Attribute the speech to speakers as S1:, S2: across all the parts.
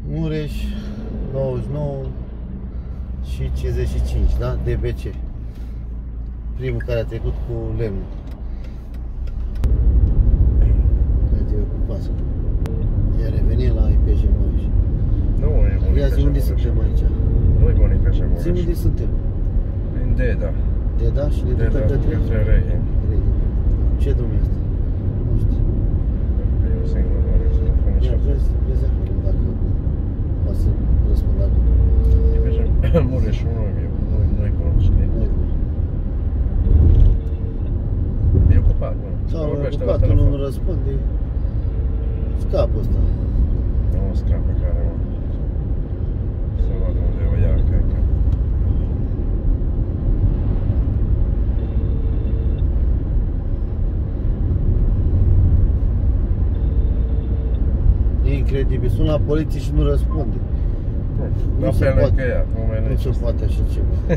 S1: Mureș 99 și 55, da? DBC. Primul care a trecut cu lemnul. Uite, eu cu pasă. Iar revenim la IPJ Mureș.
S2: Nu e bun.
S1: Ia zi unde suntem aici.
S2: Nu e bun IPJ Mureș.
S1: Zi unde suntem.
S2: În Deda.
S1: Deda și ne ducă
S2: către Reghin.
S1: Ce drum este? Nu știu.
S2: Eu singur nu știu.
S1: Ia, vezi acolo dacă poate să răspund acolo.
S2: IPJ Mureșul nu-i bun, știi?
S1: Nu e bun.
S2: E ocupat, nu?
S1: Sau ocupatul nu răspunde. Scapă ăsta.
S2: Nu scapă care, mă. Să vadă unde o ia, cred că.
S1: E incredibil. Sun la poliție și nu răspunde.
S2: Nu se poate.
S1: Nu se poate așa ceva.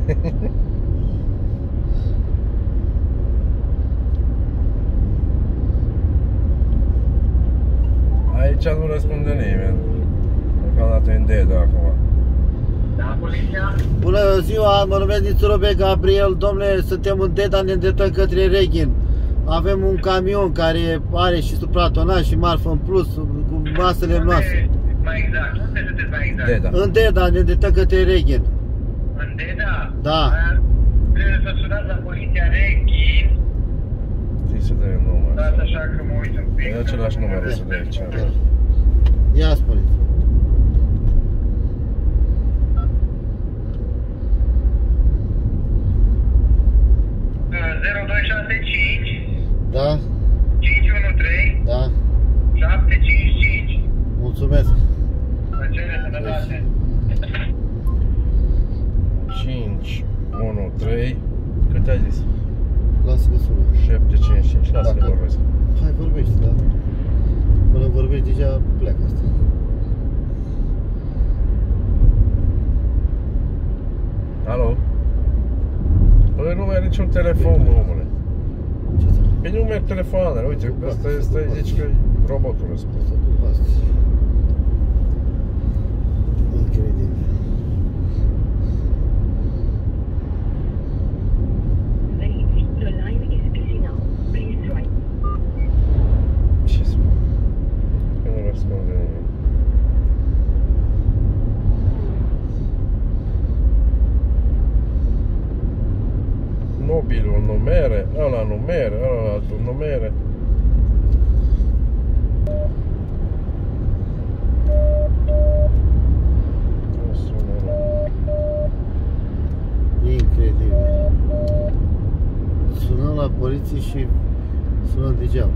S2: Aici nu răspunde nimeni. Deocamdată în Deda acum.
S3: Da, poliția?
S1: Bună ziua, mă numesc Nițurobe Gabriel. Domnule, suntem în Deda, ne îndreptăm către Reghin. Avem un camion care are și supratonaj și marfă în plus, cu masele noastre.
S3: Mai exact, unde sunteți mai exact?
S2: Deda.
S1: În Deda, ne îndreptăm către Reghin.
S3: În Deda?
S1: Da.
S3: Trebuie să sunați la poliția Reghin.
S2: Știi să dă număr.
S3: Dați așa că mă uit un pic.
S2: E același număr să dă aici.
S1: Ia spuneți. Da?
S3: 513
S1: Da?
S3: 755.
S1: Mulțumesc.
S3: Plăcere, sănătate.
S2: 5, 1, 3. Cât ai zis?
S1: Lasă că sună.
S2: 755. Lasă că
S1: Dacă-
S2: vorbesc.
S1: Hai, vorbește, da? Până vorbești, deja pleacă asta.
S2: Alo? Bă, nu mai are niciun telefon, mă, omule.
S1: Ce să
S2: Păi nu merg telefoanele, uite, ăsta zici că e robotul ăsta.
S1: asta cu astăzi? Incredibil.
S4: The line is busy now. Please try.
S2: Ce spun? Că nu răspunde nimeni. Mobilul numere, ăla numere, ăla altul numere. Nu sună, nu.
S1: Incredibil. Sunăm la poliție și sunăm degeaba.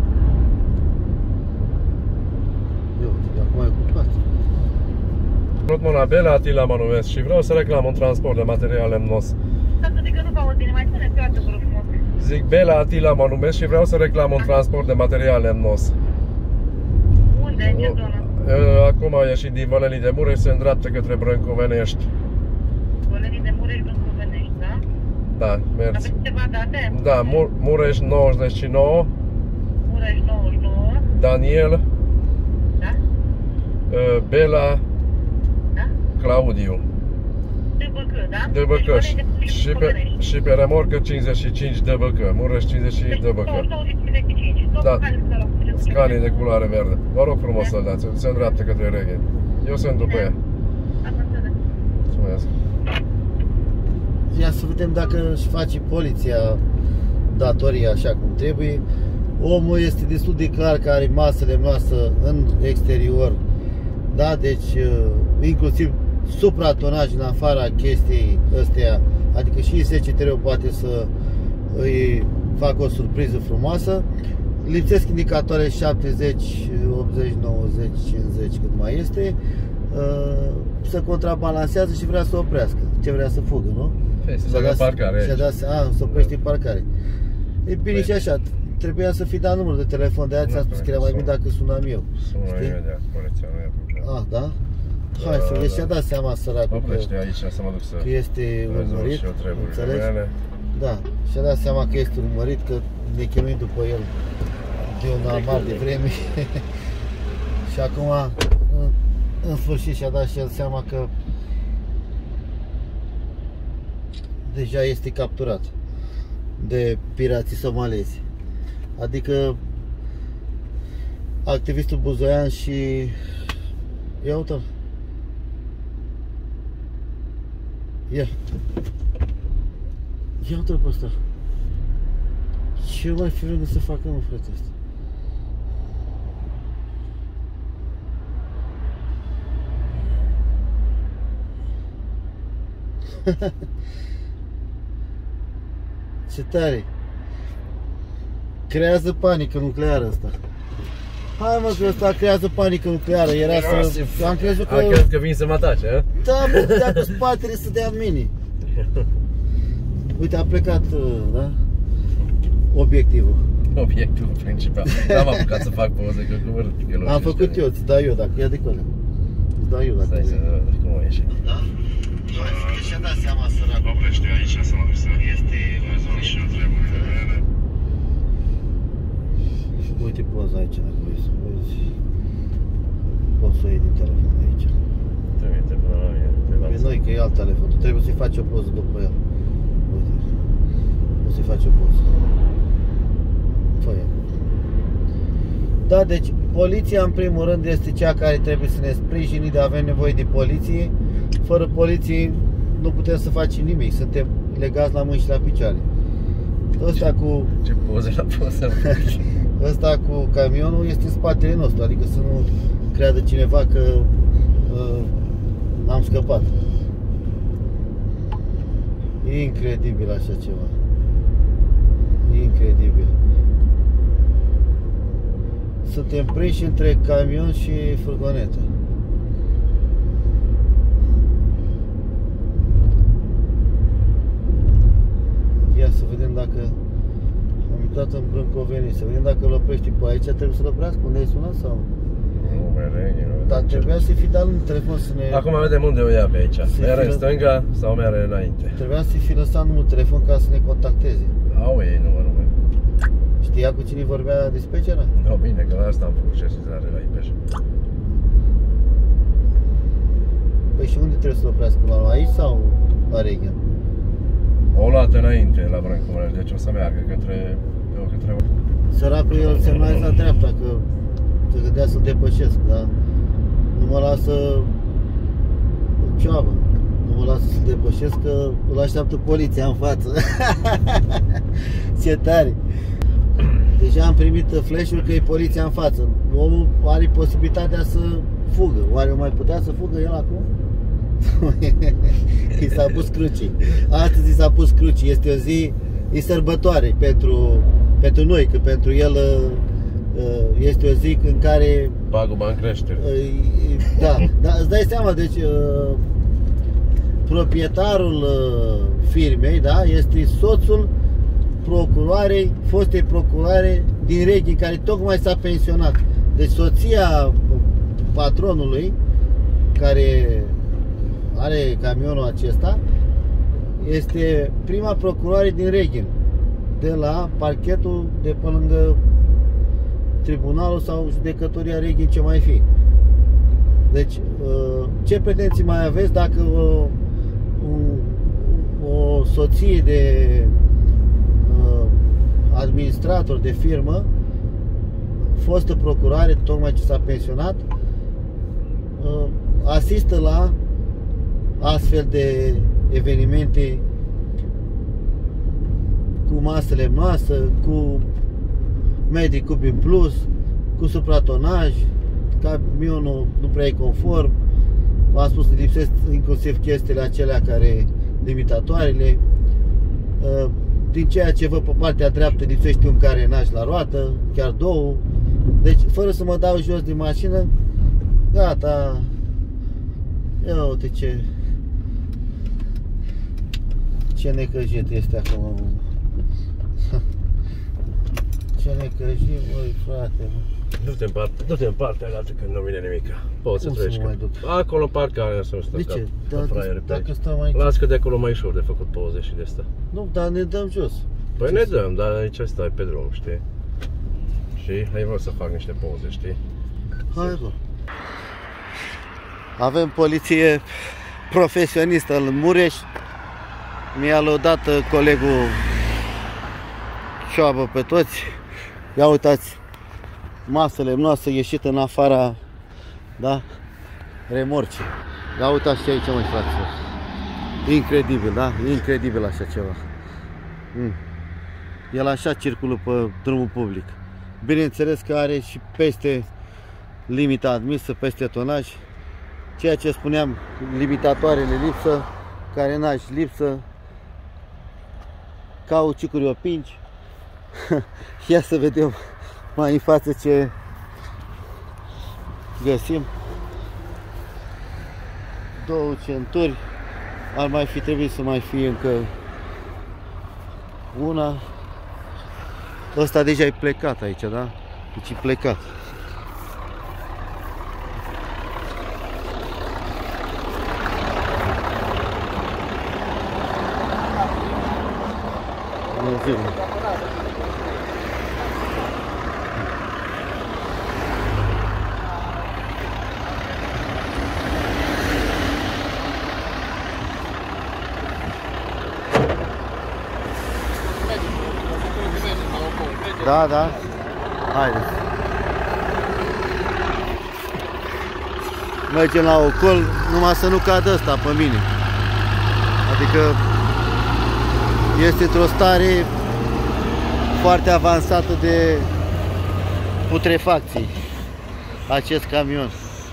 S1: Eu, acum e ocupat.
S2: Rotmona Bela Atila mă numesc și vreau să reclam un transport de material lemnos.
S4: Să zic că nu vă aud bine, mai spuneți o dată, vă rog frumos.
S2: Zic Bela Atila mă numesc și vreau să reclam un transport de material lemnos.
S4: Unde? În ce zonă?
S2: Acum a ieșit din Vălenii de Mureș, se îndreaptă către Brâncovenești.
S4: Vălenii de Mureș, Brâncovenești, da?
S2: Da, mergi.
S4: Aveți ceva date?
S2: Da, Mureș 99,
S4: Mureș 99,
S2: Daniel,
S4: da?
S2: Bela,
S4: Da?
S2: Claudiu,
S4: DBC, da?
S2: DBC
S4: Deci, Vălenii de Mureș, Brâncovenești.
S2: și pe remorcă 55 DBC, Mureș 55
S4: Deci,
S2: DBC.
S4: 255.
S2: Da. Scanie de culoare verde. Vă rog frumos să-l dați, se îndreaptă către Reghin. Eu sunt după ea. Mulțumesc.
S1: Ia să vedem dacă își face poliția datoria așa cum trebuie. Omul este destul de clar că are masele noastre în exterior. Da, deci inclusiv supratonaj în afara chestiei astea. Adică și SCTR-ul poate să îi facă o surpriză frumoasă. Lipsesc indicatoare 70, 80, 90, 50 cât mai este. Se contrabalansează și vrea să oprească. Ce vrea să fugă, nu?
S2: Să dea parcare aici.
S1: Se oprește în parcare. E bine și așa. Trebuia să fi dat numărul de telefon, de aia ți-am spus că era mai bine dacă sunam eu.
S2: Sună imediat, poliția nu e problemă.
S1: Ah, da? Hai să vedem, și-a dat seama săracul
S2: Oprește aici să mă duc să
S1: că este urmărit,
S2: și eu treburile
S1: înțelegi?
S2: mele.
S1: Da, și-a dat seama că este urmărit, că ne chinuim după el de un amar de vreme. Și acum în sfârșit și-a dat și el seama că deja este capturat de pirații somalezi. Adică activistul Buzoian și... Ia uite-l. Ia uite-l pe ăsta. Ce mai fi vrut să facă, mă, frate, ăsta? Ce tare! Creează panică nucleară ăsta. Hai mă, că ăsta creează panică nucleară. Era să... Am crezut că...
S2: Am crezut că vin să mă atace, a?
S1: Da, bă, dea cu spatele să dea mini. Uite, a plecat, da? Obiectivul.
S2: Obiectivul principal. N-am apucat să fac poze, că cu vârf.
S1: Am făcut eu, îți dau eu dacă ia de colea. Îți dau eu dacă
S2: Stai să văd cum o ieși.
S1: Da? Și-a dat seama săracul.
S3: Oprește aici să mă duc să... Este în zonă și nu trebuie.
S1: Uite poza aici, dacă vrei să vezi. Poți să o iei din telefon aici.
S2: Trimite până la mine.
S1: Pe noi, că e alt telefon. Tu trebuie să-i faci o poză după el. Uite. O să-i faci o poză. Fă-i. Da, deci poliția în primul rând este cea care trebuie să ne sprijini, de avem nevoie de poliție. Fără poliție nu putem să facem nimic, suntem legați la mâini și la picioare. Ăsta cu...
S2: Ce poze la poză?
S1: Ăsta cu camionul este în spatele nostru, adică să nu creadă cineva că am scăpat. E incredibil așa ceva. E incredibil. Suntem prinși între camion și furgonetă. Ia să vedem dacă... Am intrat în Brâncoveni, să vedem dacă îl oprești pe aici, trebuie să-l oprească, unde ai sunat sau?
S2: Nu mai reghe, nu.
S1: Dar trebuia să-i fi dat un telefon să ne...
S2: Acum vedem unde o ia pe aici. Merge în stânga sau merge înainte?
S1: Trebuia să-i fi lăsat numărul telefon ca să ne contacteze.
S2: Au ei numărul meu.
S1: Știa cu cine vorbea dispeceră?
S2: Da, bine, că la asta am făcut sesizare la IPJ.
S1: Păi și unde trebuie să-l oprească? La aici sau la Regen?
S2: O luat înainte la Brâncoveni, deci o să meargă către...
S1: Săracul el semnalează la dreapta, că se gândea să-l depășesc, dar nu mă lasă ceabă. Nu mă lasă să-l depășesc, că îl așteaptă poliția în față. Ce tare! Deja am primit flash-ul că e poliția în față. Omul are posibilitatea să fugă. Oare mai putea să fugă el acum? I s-a pus crucii. Astăzi i s-a pus crucii. Este o zi, e sărbătoare pentru noi, că pentru el este o zi în care
S2: paguba în creștere.
S1: Da, dar îți dai seama, deci proprietarul firmei, da, este soțul procuroarei, fostei procuroare din Reghin, care tocmai s-a pensionat. Deci soția patronului, care are camionul acesta, este prima procuroare din Reghin, de la parchetul de pe lângă tribunalul sau judecătoria Reghin, ce mai fi. Deci, ce pretenții mai aveți dacă o soție de administrator de firmă, fostă procurare, tocmai ce s-a pensionat, asistă la astfel de evenimente cu masele masă, cu metri cubi în plus, cu supratonaj, camionul nu prea e conform. V-am spus că lipsesc inclusiv chestiile acelea care limitatoarele. Din ceea ce văd pe partea dreaptă lipsește un carenaj la roată, chiar două. Deci fără să mă dau jos din mașină, gata. Ia uite ce necăjit este acum. Ce necăjit, măi, frate, mă.
S2: Du-te în partea altă când nu vine nimica. Poți să treci. Acolo parcarea să nu stă.
S1: De ce? Dacă stăm aici.
S2: Las că de acolo mai ușor de făcut poze și de asta.
S1: Nu, dar ne dăm jos.
S2: Păi ne dăm, dar aici stai pe drum, știi? Și hai vreau să fac niște poze, știi?
S1: Hai, bă. Avem poliție profesionistă în Mureș. Mi-a lăudat colegul șoabă pe toți. Ia uitați masele noastre ieșit în afara, da, remorcii. Ia uitați ce aici, măi, fraților. Incredibil, da? Incredibil așa ceva. El așa circulă pe drumul public. Bineînțeles că are și peste limita admisă, peste tonaj. Ceea ce spuneam, limitatoarele lipsă, carenaj lipsă, cauciucuri opinci. Ia să vedem mai în față ce găsim. Două centuri. Ar mai fi trebuit să mai fie încă una. Ăsta deja e plecat aici, da? Deci e plecat. Da, da. Haideți. Mergem la ocol, numai să nu cadă ăsta pe mine. Adică este într-o stare foarte avansată de putrefacții acest camion.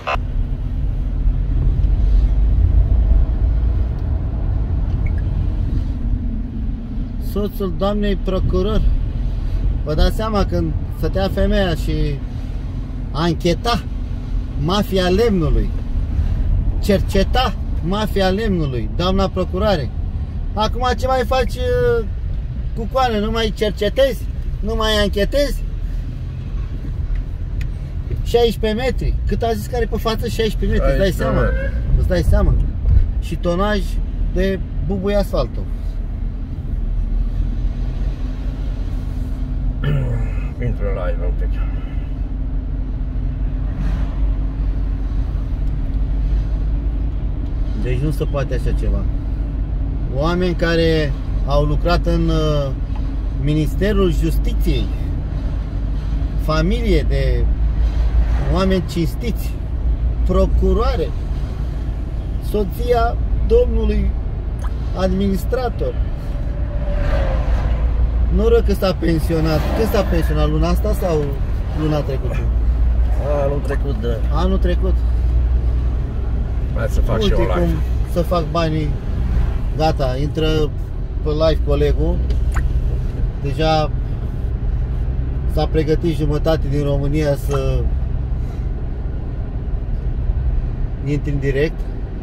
S1: Soțul doamnei procuror. Vă dați seama când stătea femeia și ancheta mafia lemnului, cerceta mafia lemnului, doamna procurare. Acum ce mai faci cu coane? Nu mai cercetezi? Nu mai anchetezi? 16 metri. Cât a zis că are pe față? 16 metri, îți dai seama? Îți dai seama? Și tonaj de bubuie asfaltul.
S2: Intră în live un pic.
S1: Deci nu se poate așa ceva. Oameni care au lucrat în Ministerul Justiției, familie de oameni cinstiți, procuroare, soția domnului administrator. Noroc că s-a pensionat. Când s-a pensionat? Luna asta sau luna trecută?
S5: Anul trecut, da.
S1: Anul trecut.
S2: Hai să fac și eu
S1: Uite cum
S2: live.
S1: să fac banii. Gata, intră pe live colegul. Deja s-a pregătit jumătate din România să intri în direct.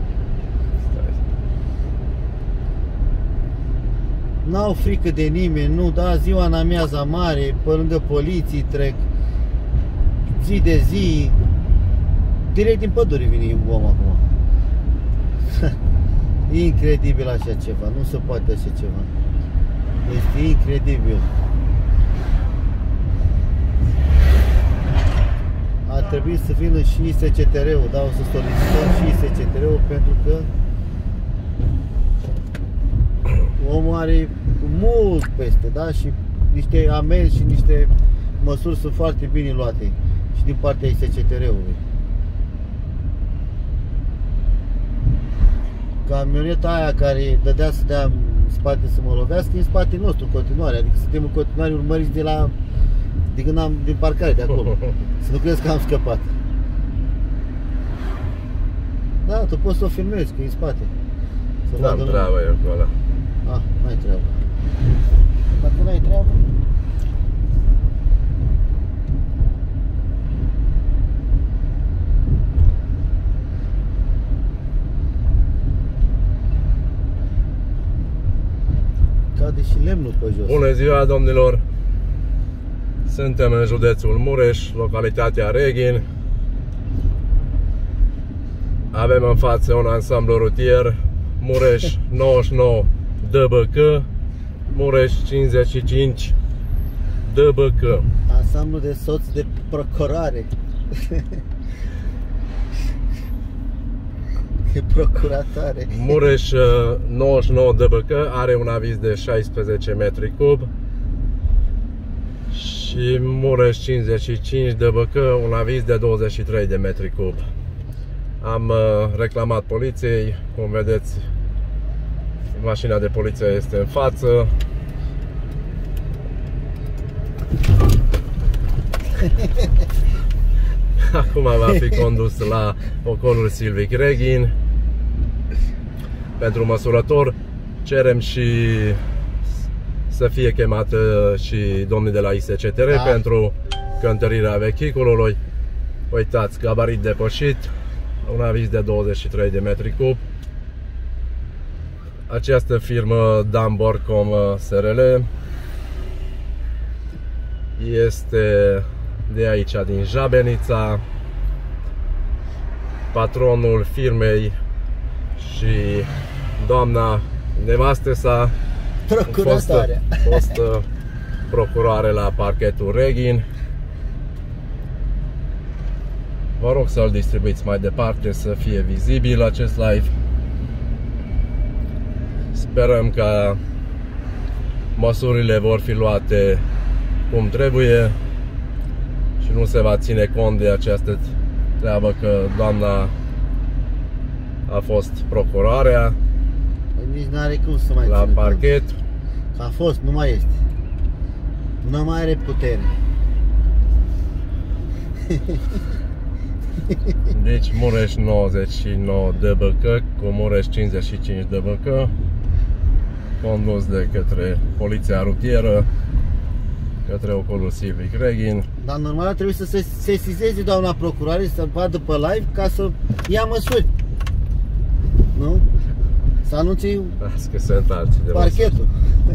S1: N-au frică de nimeni, nu, da, ziua în amiaza mare, pe lângă poliții trec, zi de zi, direct din pădure vine om acum. Incredibil așa ceva, nu se poate așa ceva. Este incredibil. Ar trebui să vină și SCTR-ul, da, o să solicităm și SCTR-ul pentru că omul are mult peste, da? Și niște amenzi și niște măsuri sunt foarte bine luate și din partea SCTR-ului. Camioneta aia care dădea să dea în spate să mă lovească, e în spatele nostru în continuare, adică suntem în continuare urmăriți de la din parcare de acolo. Să nu crezi că am scăpat. Da, tu poți să o filmezi, că e în spate.
S2: N-am treabă eu cu ăla.
S1: Ah, n-ai treabă. Dacă n-ai treabă... Cade și lemnul pe jos.
S2: Bună ziua, domnilor! Suntem în județul Mureș, localitatea Reghin. Avem în față un ansamblu rutier, Mureș 99 DBC, Mureș 55 DBC.
S1: Ansamblu de soți de procurare. Procuratoare.
S2: Mureș 99 DBK are un aviz de 16 metri cub. Și Mureș 55 DBK un aviz de 23 de metri cub. Am reclamat poliției, cum vedeți, mașina de poliție este în față. Acum va fi condus la ocolul Silvic Reghin. Pentru măsurător cerem și să fie chemat și domnii de la ISCTR pentru cântărirea vehiculului. Uitați, gabarit depășit, un aviz de 23 de metri cub. Această firmă Damborcom SRL este de aici, din Jabenița. Patronul firmei și doamna nevastă sa, fostă procuroare la parchetul Reghin. Vă rog să-l distribuiți mai departe, să fie vizibil acest live. Sperăm că măsurile vor fi luate cum trebuie și nu se va ține cont de această treabă că doamna a fost procurarea
S1: nici n-are cum să mai
S2: la parchet.
S1: A fost, nu mai este. Nu mai are putere.
S2: Deci Mureș 99 DBK cu Mureș 55 DBK, condus de către poliția rutieră către ocolul Silvic Reghin.
S1: Dar normal trebuie să se sesizeze doamna procuroare, să vadă pe live ca să ia măsuri. Nu? Să anunțe
S2: că sunt alții de
S1: parchetul.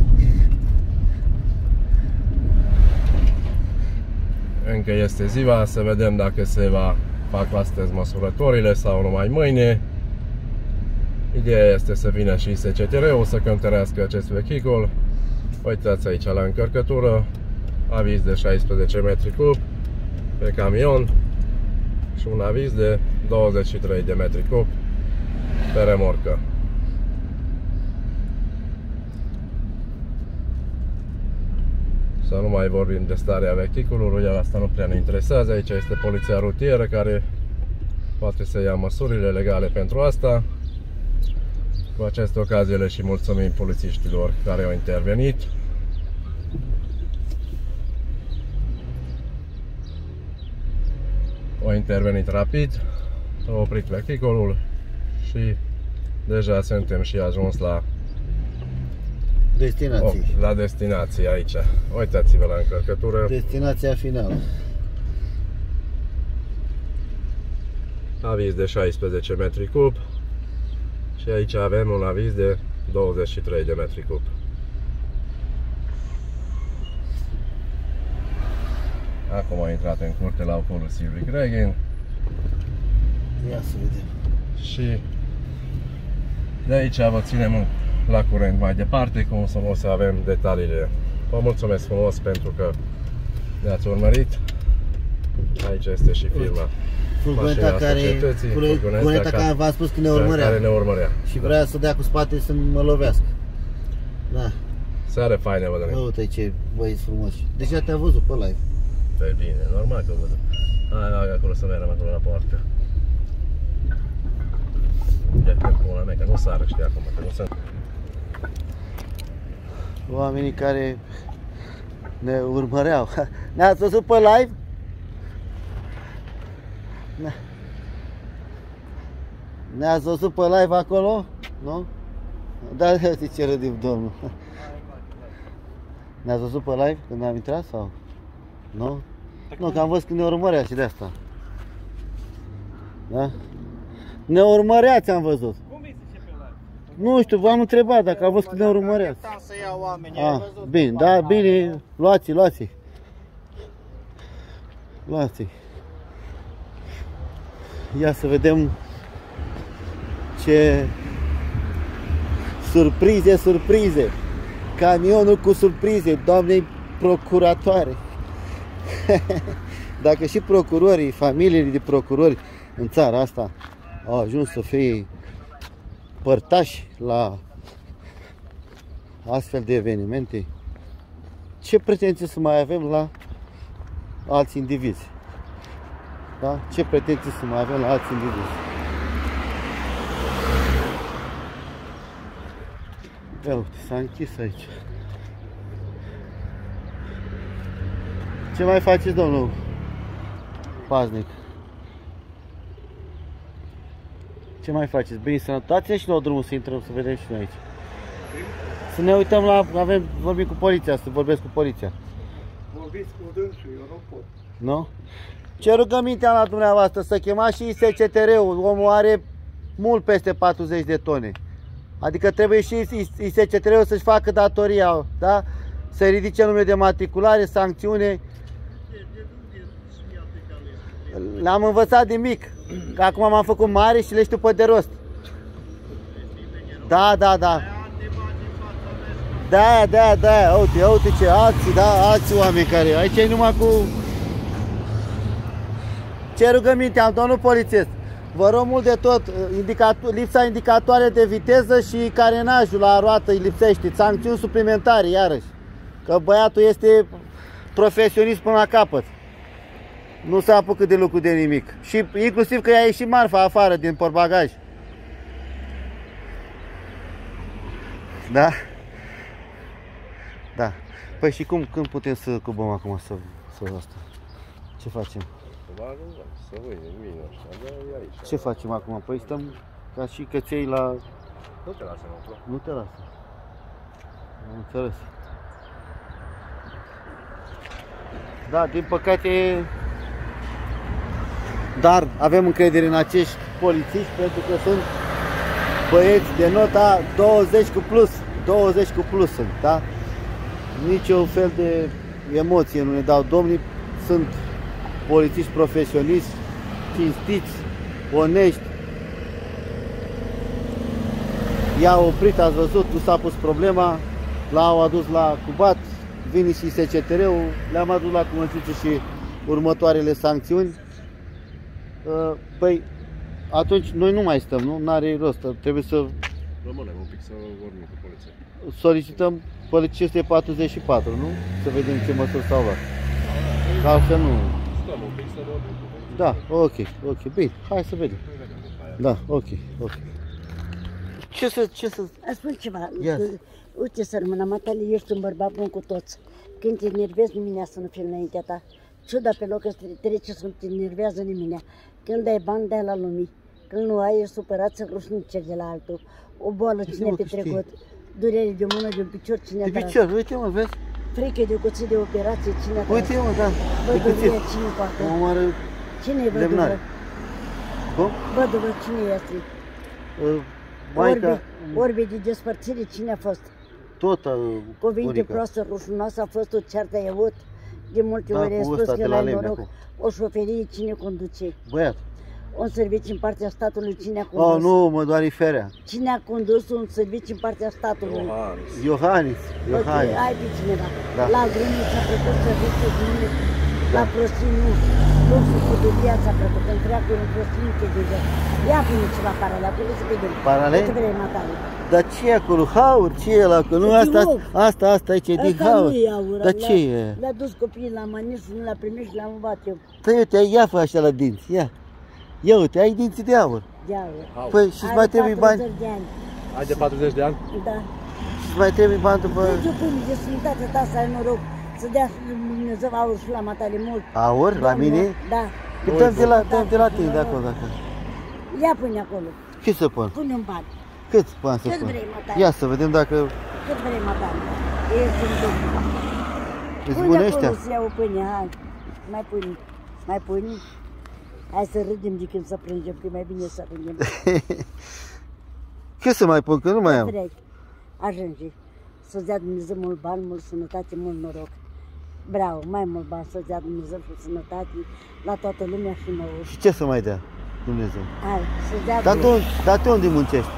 S2: Încă este ziua, să vedem dacă se va fac astăzi măsurătorile sau numai mâine. Ideea este să vină și ISCTR-ul să cântărească acest vehicul. Uitați aici la încărcătură, aviz de 16 metri cub pe camion și un aviz de 23 de metri cub pe remorcă. Să nu mai vorbim de starea vehiculului, iar asta nu prea ne interesează. Aici este poliția rutieră care poate să ia măsurile legale pentru asta. Cu această ocazie le și mulțumim polițiștilor care au intervenit. Au intervenit rapid, au oprit vehiculul și deja suntem și ajuns la
S1: destinație.
S2: La destinație aici. Uitați-vă la încărcătură.
S1: Destinația finală.
S2: Aviz de 16 metri cub și aici avem un aviz de 23 de metri cub. Acum a intrat în curte la ocolul Silvic Reghin.
S1: Ia să vedem.
S2: Și de aici vă ținem la curent mai departe, cum o să avem detaliile. Vă mulțumesc frumos pentru că ne-ați urmărit. Aici este și firma.
S1: Furgoneta care v-a spus că ne urmărea. Și vrea să dea cu spate să mă lovească. Da.
S2: Seară faină, vă dă.
S1: Uite ce băieți frumoși. Deja te-a văzut pe live.
S2: Pe bine, normal că văd. Hai acolo să mergem acolo la poartă. De pe pula mea, că nu sară, știi acum, că nu sunt.
S1: Oamenii care ne urmăreau. Ne-ați văzut pe live? Ne-ați văzut pe live acolo? Nu? Da, uite ce râdim, domnul. Ne-ați văzut pe live când am intrat sau? Nu? Nu, că am văzut că ne urmărea și de asta. Da? Ne urmăreați, am văzut.
S6: Cum îi zice pe live?
S1: Nu știu, v-am întrebat dacă am văzut că ne urmăreați.
S6: Să iau oamenii, ai văzut?
S1: Bine, da, bine, luați-i. Luați-i. Ia să vedem ce surprize. Camionul cu surprize, doamnei procuratoare. Dacă și procurorii, familiile de procurori în țara asta au ajuns să fie părtași la astfel de evenimente, ce pretenții să mai avem la alți indivizi? Da? Ce pretenții să mai avem la alți indivizi? Ia uite, s-a închis aici. Ce mai faceți, domnul paznic? Ce mai faceți? Bine, sănătate și la drumul să intrăm, să vedem și noi aici. Să ne uităm la... vorbim cu poliția, să vorbesc cu poliția.
S6: Vorbiți cu dânsul, eu nu pot.
S1: Nu? Ce rugăminte am la dumneavoastră? Să chemați și ISCTR-ul. Omul are mult peste 40 de tone. Adică trebuie și ISCTR-ul să-și facă datoria, da? Să ridice numele de matriculare, sancțiune. L-am învățat de mic. Că acum m-am făcut mare și le știu pe de rost. Da. Da. Uite ce alții, da, alți oameni care... Aici e numai cu... Ce rugăminte am, domnul polițist? Vă rog mult de tot, lipsa indicatoare de viteză și carenajul la roată îi lipsește. Sancțiuni suplimentare, iarăși. Că băiatul este profesionist până la capăt. Nu se apucă de lucru de nimic. Și inclusiv că i-a ieșit marfa afară din portbagaj. Da? Da. Păi și când putem să cubăm acum să asta? Ce facem?
S2: Să vâine, mine așa, dar e aici.
S1: Ce facem acum? Păi stăm ca și căței la...
S2: Nu te lasă, nu?
S1: Nu te lasă. Am înțeles. Da, din păcate... Dar avem încredere în acești polițiști pentru că sunt băieți de nota 20 cu plus. 20 cu plus sunt, da? Niciun fel de emoție nu ne dau domnii. Sunt polițiști profesioniști, cinstiți, onești. I-au oprit, ați văzut, nu s-a pus problema, l-au adus la Cubat, vine și SCTR-ul, le-am adus la cunoștință și următoarele sancțiuni. Păi, atunci noi nu mai stăm, nu? N-are rost, trebuie să...
S2: Rămânem un pic să vorbim cu poliția.
S1: Solicităm polițistul 44, nu? Să vedem ce măsuri s-au luat. Că altfel nu...
S2: Stăm un pic să vorbim cu poliția.
S1: Da, ok, bine, hai să vedem. Da, ok. Ce să...
S7: Spun ceva,
S1: Yes.
S7: uite să rămână, matale, ești un bărbat bun cu toți. Când te enervezi, nimeni să nu fie înaintea ta. Ciuda pe loc ăsta trece să nu te enervează nimeni. Când ai bani, dai la lumii. Când nu ai, ești supărat să rușnice de la altul. O boală, cine a petrecut. Durere de o mână, de un picior, cine a
S1: De
S7: tras.
S1: picior, uite mă, vezi?
S7: Frică de cuțit de operație, cine a tras.
S1: Uite mă, da, de
S7: Văduvie,
S1: cuțit.
S7: cine poate.
S1: Omoară
S7: Cine e văduvă?
S1: lemnare. Cum?
S7: Văduvă, cine este?
S1: Maica,
S7: Orbe de despărțire, cine a fost?
S1: tot
S7: Cuvinte
S1: bunica.
S7: proastă, rușinoasă, a fost o ceartă, ai avut. De multe
S1: Da,
S7: ori ai
S1: cu
S7: spus
S1: ăsta
S7: că
S1: de la
S7: n-ai
S1: lemne
S7: noroc.
S1: acum.
S7: O șoferie, cine conduce?
S1: Băiat.
S7: Un serviciu în partea statului, cine a condus?
S1: Oh, nu, mă doare ferea.
S7: Cine a condus un serviciu în partea statului?
S1: Iohannis.
S7: Ai pe cineva.
S1: Da.
S7: La Grâniu ți-a plăcut serviciul bine. La prostii nu. Luxul cu dulia ți-a plăcut. Întreagă un prostii te duce. Ia pune ceva paralel, acolo să vedem.
S1: Paralel?
S7: Câte vrei, matale?
S1: Dar ce e acolo? Haur, ce e acolo? Nu, asta aici e din
S7: Ăsta
S1: haur.
S7: nu e aur.
S1: Dar ce e?
S7: Le-a dus copiii la maniș și nu l-a primit și l-am învat eu.
S1: Păi uite, ia fă așa la dinți, ia. Ia uite, ai dinții de aur.
S7: De aur.
S1: Păi și-ți mai trebuie bani?
S7: 40 de ani.
S2: Ai de 40 de ani?
S7: Da.
S1: Și-ți mai trebuie bani după...
S7: Deci pâine de sănătatea ta să ai noroc. Să dea Dumnezeu aur și la matale mult.
S1: Aur? La
S7: Doamne,
S1: mine?
S7: Da.
S1: Păi dăm de la tine de acolo, dacă.
S7: Ia pâine acolo.
S1: Ce să pun?
S7: Pune un bani.
S1: Câți bani să
S7: Cât
S1: pun?
S7: vrei, matale?
S1: Ia să vedem dacă
S7: Cât vrei, matale? Ești un bun.
S1: îți
S7: Pune
S1: bune
S7: acolo
S1: ăștia.
S7: să iau o pâine, hai. Mai pâine. Hai să râdem de când să plângem, că e mai bine să râdem.
S1: Ce să mai pun, că nu mai am.
S7: Vrei. Ajunge. Să-ți dea Dumnezeu mult bani, mult sănătate, mult noroc. Bravo, mai mult bani să-ți dea Dumnezeu și sănătate la toată lumea și nouă.
S1: Și ce să mai dea Dumnezeu?
S7: Hai, să-ți dea
S1: Dar tu unde muncești?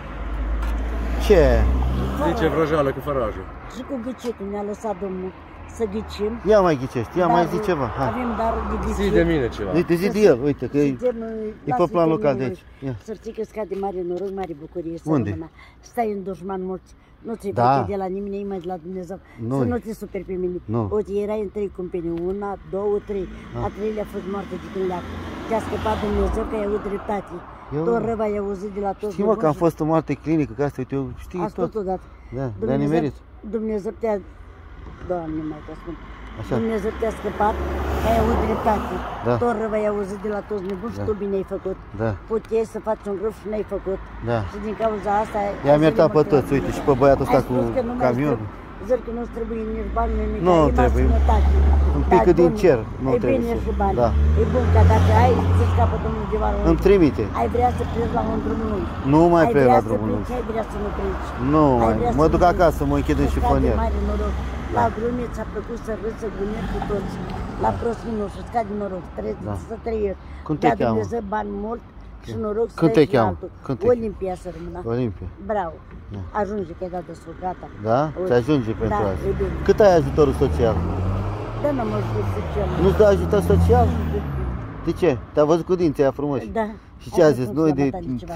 S1: Ce?
S2: Zice vrăjeală cu fărajul.
S7: Și cu ghicitul ne-a lăsat Domnul să ghicim.
S1: Ia mai ghicești, ia mai zi ceva. Hai.
S7: Avem darul de ghicim.
S2: Zi de mine ceva.
S1: Uite, zi de el, uite, că e pe plan local de aici. Ia.
S7: Să știi că scade mare noroc, mare bucurie.
S1: Unde?
S7: Stai în dușman mulți. Nu ți-i
S1: Da.
S7: frică de la nimeni, numai de la Dumnezeu.
S1: Nu.
S7: Să nu te superi pe mine.
S1: Nu.
S7: Uite, erai în 3 cumpeni, 1, 2, 3. A treilea a fost moartă de când leac. Te-a scăpat Dumnezeu că ai avut dreptate.
S1: Eu-
S7: Tot rău ai auzit de la toți.
S1: Știi, mă, că am fost în alte clinică, că asta, uite, eu știi tot.
S7: Ascult odată.
S1: Da, le-a nimerit.
S7: Dumnezeu te-a... Doamne, mai te spun.
S1: Așa.
S7: Dumnezeu te-a scăpat, ai avut dreptate.
S1: Da.
S7: Tot rău ai auzit de la toți nebuni și tu bine ai făcut.
S1: Da.
S7: Puteai să faci un râf și n-ai făcut.
S1: Da.
S7: Și din cauza asta...
S1: I-am iertat pe toți, uite, și pe băiatul ăsta cu camionul.
S7: Zic că nu-ți trebuie nici bani, nimic.
S1: Nu
S7: ai
S1: trebuie.
S7: sănătate.
S1: Un pic
S7: Dar
S1: din
S7: bun,
S1: cer, nu
S7: e
S1: trebuie
S7: bine
S1: să-
S7: și bani.
S1: da.
S7: E bun ca dacă ai, să scapă Domnul de vară.
S1: Îmi trimite.
S7: Ai vrea să pleci la un drum lung.
S1: Nu mai
S7: Ai
S1: plec
S7: vrea
S1: la
S7: să
S1: drumul lung.
S7: pleci, ai vrea să nu pleci.
S1: Nu
S7: Ai
S1: mai,
S7: vrea
S1: mă
S7: să
S1: duc
S7: nu
S1: acasă, mă închid în
S7: Să
S1: șifonier.
S7: scade mare noroc. La glume ți-a plăcut să râzi, să glumești cu toți. La prost minus, să scade noroc, să trăiești.
S1: Cum te
S7: Dar
S1: cheamă?
S7: Dumnezeu bani mult și noroc să
S1: Cum te
S7: trăiești
S1: cheamă?
S7: altul.
S1: Cum te-
S7: Olimpia să rămână.
S1: Olimpia.
S7: Bravo. Ajunge că ai dat destul, gata.
S1: Da?
S7: Uite.
S1: Ți ajunge pentru
S7: Da,
S1: asta.
S7: e bine.
S1: Cât ai ajutorul social?
S7: Da, n-am ajuns să ce
S1: Nu-ți dă ajutor social? De ce? Te-a văzut cu dinții aia frumoși?
S7: Da.
S1: Și ce a zis? Nu, de...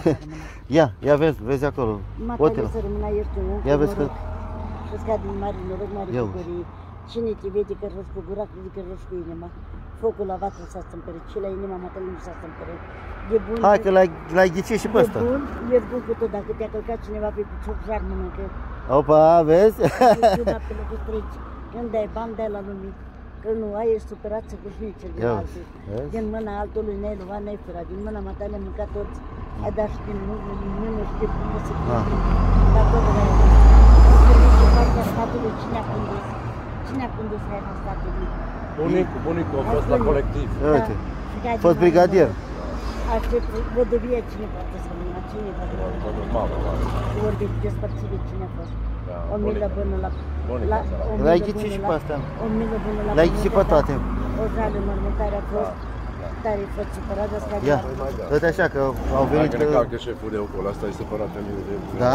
S1: Ia vezi acolo.
S7: Matalie
S1: Otel.
S7: să rămână ești un
S1: Ia vezi că...
S7: Să scade mare noroc, mare
S1: Ia
S7: bucurie. Cine te vede că roși cu gura, crede că roși cu inima. Focul la vatră s-a stâmpărit și la inima Matalie nu s-a stâmpărit. E bun.
S1: Hai că l-ai ghicit și pe ăsta.
S7: E bun cu tot. Dacă te-a călcat cineva pe picior, jar mănâncă.
S1: Opa, vezi?
S7: E ciuda pe locul treci. Când ai bani, dai la lumii. Când nu ai, ești supărat să cușnici din
S1: Ia
S7: altul.
S1: vezi?
S7: Din mâna altului n-ai luat, n-ai furat. Din mâna Matalie ai mâncat toți. Ai dat și din mână, nu știi cum să fie.
S1: Ah.
S7: Dar tot ai avut. Serviciul partea statului, cine a condus? Cine a condus aia statului?
S2: Bunicul a fost la colectiv.
S1: Ia uite.
S7: Da.
S1: Fost brigadier.
S7: Aștept, văduvie cine poate să rămână, cine poate să rămână.
S2: Mamă,
S7: Vorbi despărțire cine a fost.
S2: Da,
S7: O milă bună la...
S2: Bunica,
S7: o
S1: L-ai
S7: milă
S1: ghicit
S7: bună
S1: și
S7: la-
S1: pe astea.
S7: O milă bună la...
S1: Le-ai ghicit pe toate.
S7: O jală mormântare a fost. Tare fost supărat, dar scade
S1: Ia,
S7: mare.
S1: dă-te așa că au
S2: Hai
S1: venit
S2: că ne
S1: că...
S2: calcă șeful de acolo, asta e separat pe mine de...
S1: Da?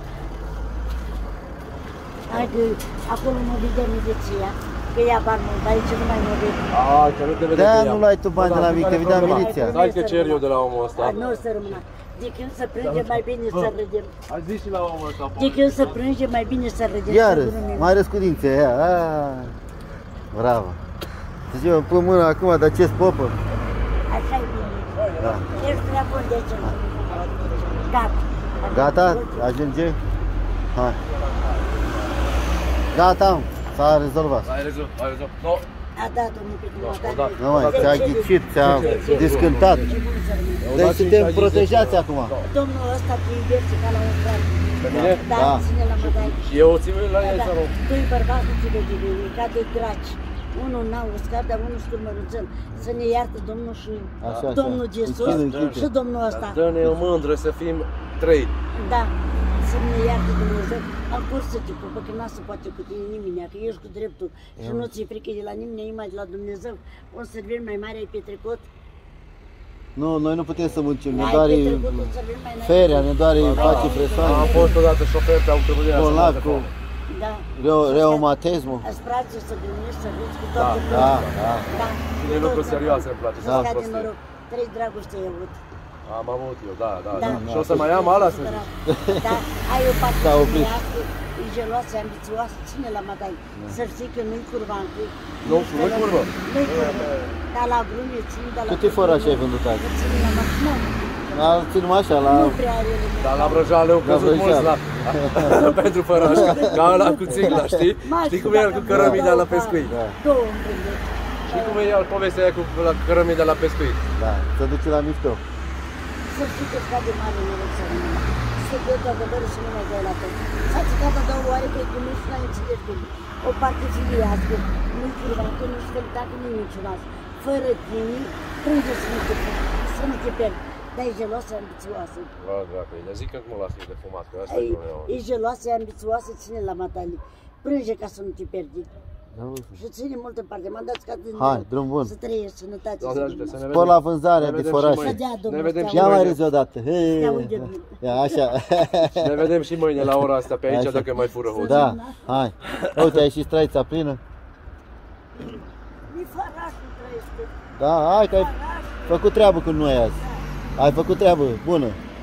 S7: Hai că acolo mă vede miliția, că ia bani mult, aici nu mai mă vede.
S2: Ai, că nu te vede
S1: Da,
S2: pe ea.
S1: nu luai tu bani de la mine, că vedea
S2: problema?
S1: miliția.
S2: Hai că cer eu de la omul ăsta.
S7: Nu o să rămână. De când să plângem, mai bine să râdem.
S2: Ai zis și la omul ăsta.
S7: De când să plângem, mai bine să râdem.
S1: Iar
S7: să glumim.
S1: mai râs cu dinții aia. Bravo. Să zic, îmi pun mâna acum, dar ce popă?
S7: Așa e bine.
S1: Da.
S7: Ești prea bun de ce nu. Gata.
S1: Gata? Ajunge? Hai. Gata, s-a rezolvat.
S2: Ai rezolvat. No.
S7: A dat domnul pe
S2: dat.
S1: Nu mai, ți-a ghicit, ți-a descântat. Deci suntem protejați acum.
S7: Domnul ăsta te iubește ca la un frate.
S2: Pe mine?
S7: Da,
S1: Da.
S7: ține la mădai.
S2: Și eu o țin la el
S7: Da,
S2: sau nu?
S7: doi bărbați nu ți vede bine, ca doi draci. Unul n-au uscat, dar unul scurmăruțel. Să ne ierte Domnul și
S1: Așa,
S7: Domnul
S1: așa.
S7: Jesus
S1: Închide.
S7: și Domnul ăsta.
S2: Dă-ne o mândră să fim 3.
S7: Da, să ne ierte Dumnezeu. Am pus să te pupă, că n-a să poate cu tine nimeni, că ești cu dreptul și nu ți-e frică de la nimeni, numai de la Dumnezeu. Un servir mai mare ai petrecut.
S1: Nu, noi nu putem să muncim, ne
S7: Ai
S1: doare
S7: petrecut un servir mai mare.
S1: ferea, ne doare face
S2: Am
S1: presoane,
S2: fost odată șofer pe autobuze.
S1: bolnav cu
S7: Da.
S1: reumatismul.
S7: Îți place să gândești, să râzi cu
S2: Da,
S7: toată
S1: Da,
S7: lumea.
S1: da.
S7: Da.
S2: Și de lucruri serioase îmi place.
S7: Da,
S2: să
S7: da,
S2: prostii.
S7: noroc. 3 dragoste ai avut.
S2: Am avut eu, da.
S7: Da.
S2: Și o să mai am ala să zic.
S7: Da, ai o parte
S1: S-a oprit.
S7: femească, e geloasă, ambițioasă, ține la madai. Să știi că nu-i curva în cui.
S2: Nu, nu-i curvă.
S7: Nu-i curvă. Dar la glume, ține, dar la...
S1: Câte fărași ai vândut azi?
S7: Ține la mașină.
S1: Ținem așa, la...
S7: Nu prea are lumea.
S2: Dar la Brăjale au căzut
S1: Brăjale.
S2: mulți la... pentru făraș. Ca ăla cu țigla, știi? Știi cum e el cu cărămida la pescuit?
S1: Da,
S7: Două în gânduri.
S2: Știi cum e el povestea aia cu la cărămida la pescuit?
S1: da, să duce la mișto.
S7: Să știi că scade mare noroc să rămână. Să dă toată dărul și nu mai dai la tot. S-a țicat a doua oare că tu nu-și n-ai înțeles bine. O parte filiască, nu-i curva, că nu-și fălitacă nici niciunat. Fără tine, prinde să nu te pierd. Dar e geloasă, ambițioasă.
S2: Bă, dracu, le zic că nu mă las eu de fumat, că asta e problema.
S7: E geloasă, ambițioasă, ține la matali. Prânge ca să nu te pierdi. Și ține mult în parte. M-am dat scat în
S1: Hai, drum bun.
S7: Să trăiești, sănătate.
S2: Doamne ajută, să ne
S1: Spor
S2: vedem.
S1: la vânzarea
S2: Ne
S1: de
S2: vedem și
S1: fărași.
S2: mâine.
S7: Să dea Domnul
S2: Ne vedem
S7: steaua.
S2: și
S1: Ia mai
S2: mâine.
S1: râzi odată.
S7: Ia uite.
S1: Ia, așa.
S2: Ne vedem și mâine la ora asta pe aici,
S1: Așa.
S2: dacă mai fură hoț.
S1: Da, hai. Uite, ai și straița plină.
S7: Mi farașul trăiește.
S1: Da, hai că ai făcut treabă cu noi azi. Ai făcut treabă bună.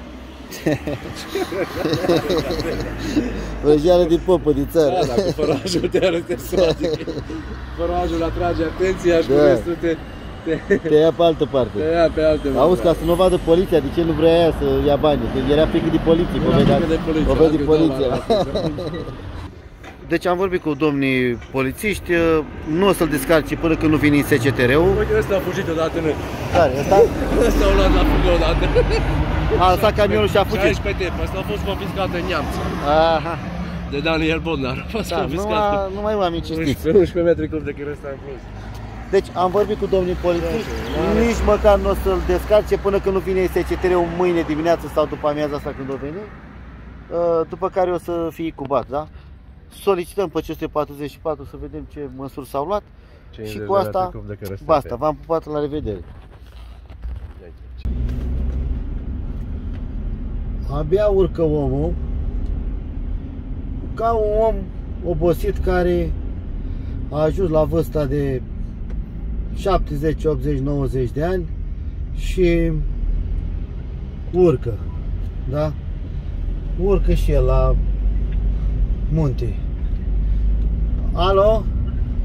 S1: Vrăjeală din popă, din țară.
S2: Da, dacă forajul te arăte soate. Forajul atrage atenția și cu restul
S1: te ia pe altă parte.
S2: Te ia pe alte măsuri.
S1: Auzi, ca să nu vadă poliția, de ce nu vrea ea să ia banii? Că era frică de poliție, povedi poliția. Deci am vorbit cu domnii polițiști, nu o să-l descarce până când nu vine SCTR-ul.
S2: Uite, ăsta a fugit odată, nu?
S1: Care? Ăsta?
S2: Ăsta a luat la fugă odată.
S1: A lăsat camionul și a fugit.
S2: 16 tep, ăsta a fost confiscat în Neamț.
S1: Aha.
S2: De Daniel Bodnar. A fost confiscat.
S1: Nu mai oameni cinstiți.
S2: 11 metri cub de cherostan în plus.
S1: Deci am vorbit cu domnii polițiști, nici măcar nu o să-l descarce până când nu vine SCTR-ul mâine dimineață sau după amiaza asta când o veni. După care o să fie cubat, da? Solicităm pe 544 să vedem ce măsuri s-au luat. Și cu asta, basta, v-am pupat, la revedere. Abia urcă omul, ca un om obosit care a ajuns la vârsta de 70, 80, 90 de ani și urcă, da? Urcă și el la munte. Alo?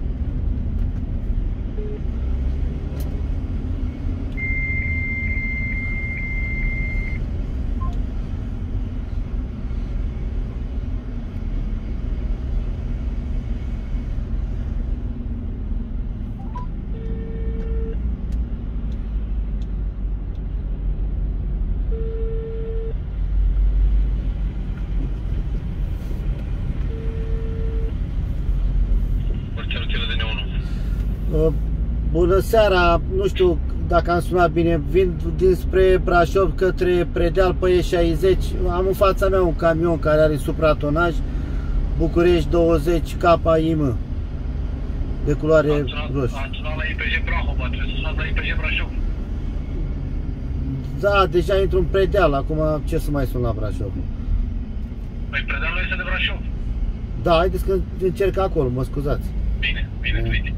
S1: Bună seara, nu știu dacă am sunat bine, vin dinspre Brașov către Predeal pe E60. Am în fața mea un camion care are supratonaj, București 20 KIM, de culoare roșie.
S3: Am sunat la IPJ Brahova, trebuie să sunați la IPJ Brașov.
S1: Da, deja intru în Predeal, acum ce să mai sun la Brașov?
S3: Păi Predealul este de Brașov.
S1: Da, haideți că încerc acolo, mă scuzați.
S3: Bine, bine, uite.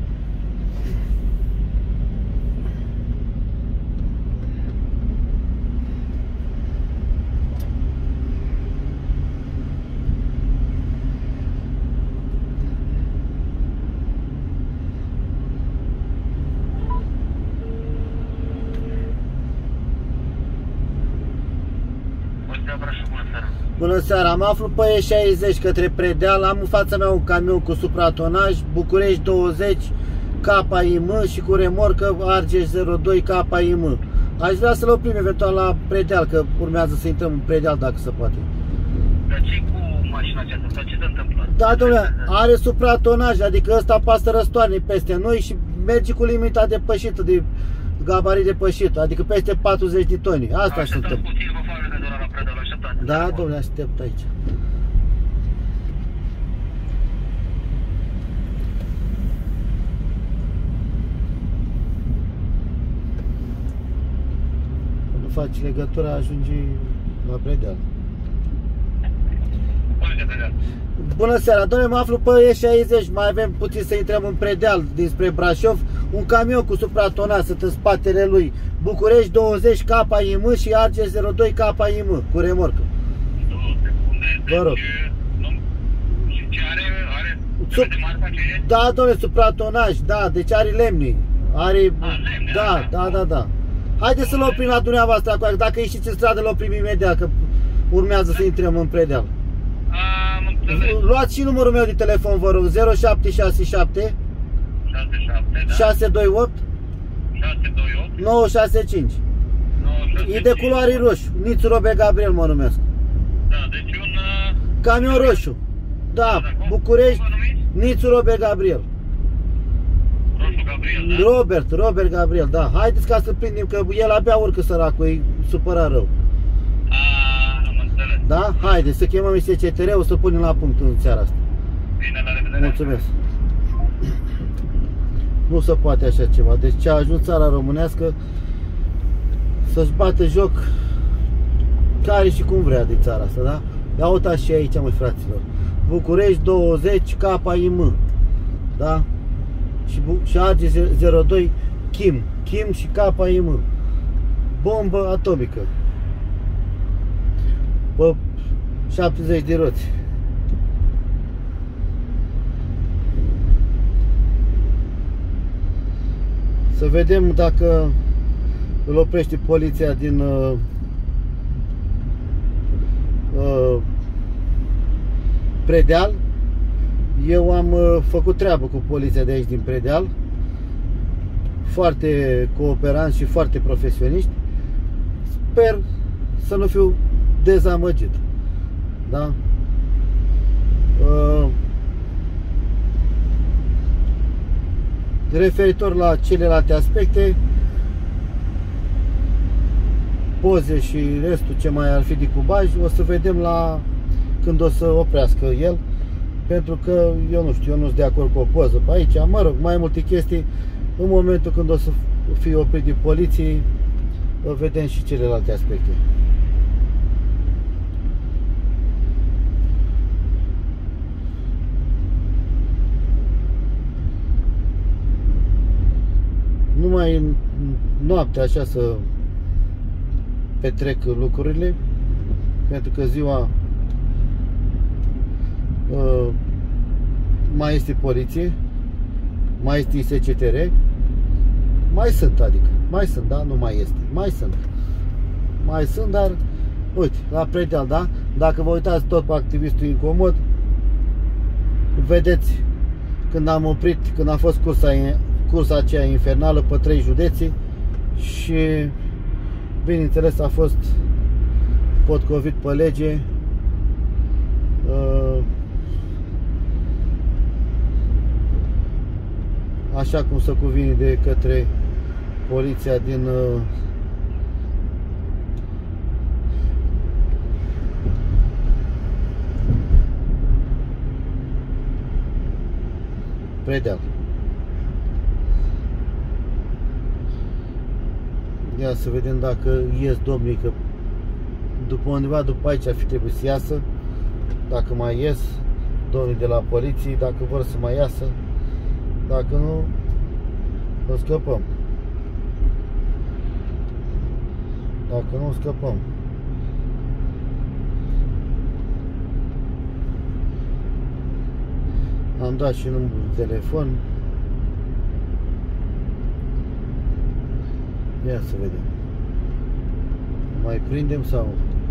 S1: Bună seara, mă aflu pe E60 către Predeal, am în fața mea un camion cu supratonaj, București 20 KIM și cu remorcă Argeș 02 KIM. Aș vrea să-l oprim eventual la Predeal, că urmează să intrăm în Predeal dacă se poate.
S3: Dar ce cu mașina aceasta? Sau ce se întâmplă?
S1: Da, domnule, are supratonaj, adică ăsta pasă răstoarne peste noi și merge cu limita depășită, de gabarit depășit, adică peste 40 de toni. Asta se întâmplă. Da, domnule, aștept aici. Când faci legătura, ajungi la Predeal. Bună seara, domnule, mă aflu pe E60, mai avem puțin să intrăm în Predeal dinspre Brașov. Un camion cu supratonaj, sunt în spatele lui, București 20 KIM și Argeș 02 KIM cu remorcă. Vă rog.
S3: Și ce are? De marca ce e?
S1: Da, domnule, supratonaj, da, deci are lemni. Are,
S3: lemne,
S1: da. Haideți să-l oprim la dumneavoastră acolo, dacă ieșiți în stradă, l oprim imediat, că urmează să intrăm în Predeal.
S3: Am înțeles.
S1: Luați și numărul meu de telefon, vă rog, 0767 628 965. E de culoare roșu, Nițu Robe Gabriel mă numesc.
S3: Da, deci un
S1: camion roșu. Da, București, Nițu Robe Gabriel.
S3: Roșu Gabriel, da?
S1: Robert Gabriel, da. Haideți ca să prindem, că el abia urcă săracul, e supărat rău.
S3: Am înțeles.
S1: Da? Haideți să chemăm SCTR-ul să punem la punct în seara asta.
S3: Bine, la revedere.
S1: Mulțumesc. Nu se poate așa ceva. Deci ce a ajuns țara românească să-și bată joc care și cum vrea de țara asta, da? Ia uitați și aici, măi, fraților. București 20 KIM. Da? și AG02 Kim și KIM, bombă atomică pe 70 de roți. Să vedem dacă îl oprește poliția din Predeal. Eu am făcut treabă cu poliția de aici din Predeal, foarte cooperanți și foarte profesioniști. Sper să nu fiu dezamăgit. Da? Referitor la celelalte aspecte, poze și restul ce mai ar fi de cubaj, o să vedem când o să oprească el, pentru că eu nu știu, eu nu sunt de acord cu o poză pe aici, mă rog, mai multe chestii. În momentul când o să fie oprit de poliție, vedem și celelalte aspecte. Numai în noaptea așa să petrec lucrurile, pentru că ziua mai este poliție, mai este SCTR, mai sunt, adică, mai sunt, da? Nu mai este, mai sunt, dar uite, la Predeal, da? Dacă vă uitați tot pe activistul incomod, vedeți când am oprit, când a fost cursa aceea infernală pe 3 județe și bineînțeles a fost potcovit pe lege, așa cum se cuvine de către poliția din Predeal. Ia să vedem dacă ies domnii, că după undeva după aici ar fi trebuit să iasă. Dacă mai ies domnii de la poliție, dacă vor să mai iasă, dacă nu, o scăpăm. Dacă nu, scăpăm. Am dat și numărul de telefon. Ia să vedem. Mai prindem sau?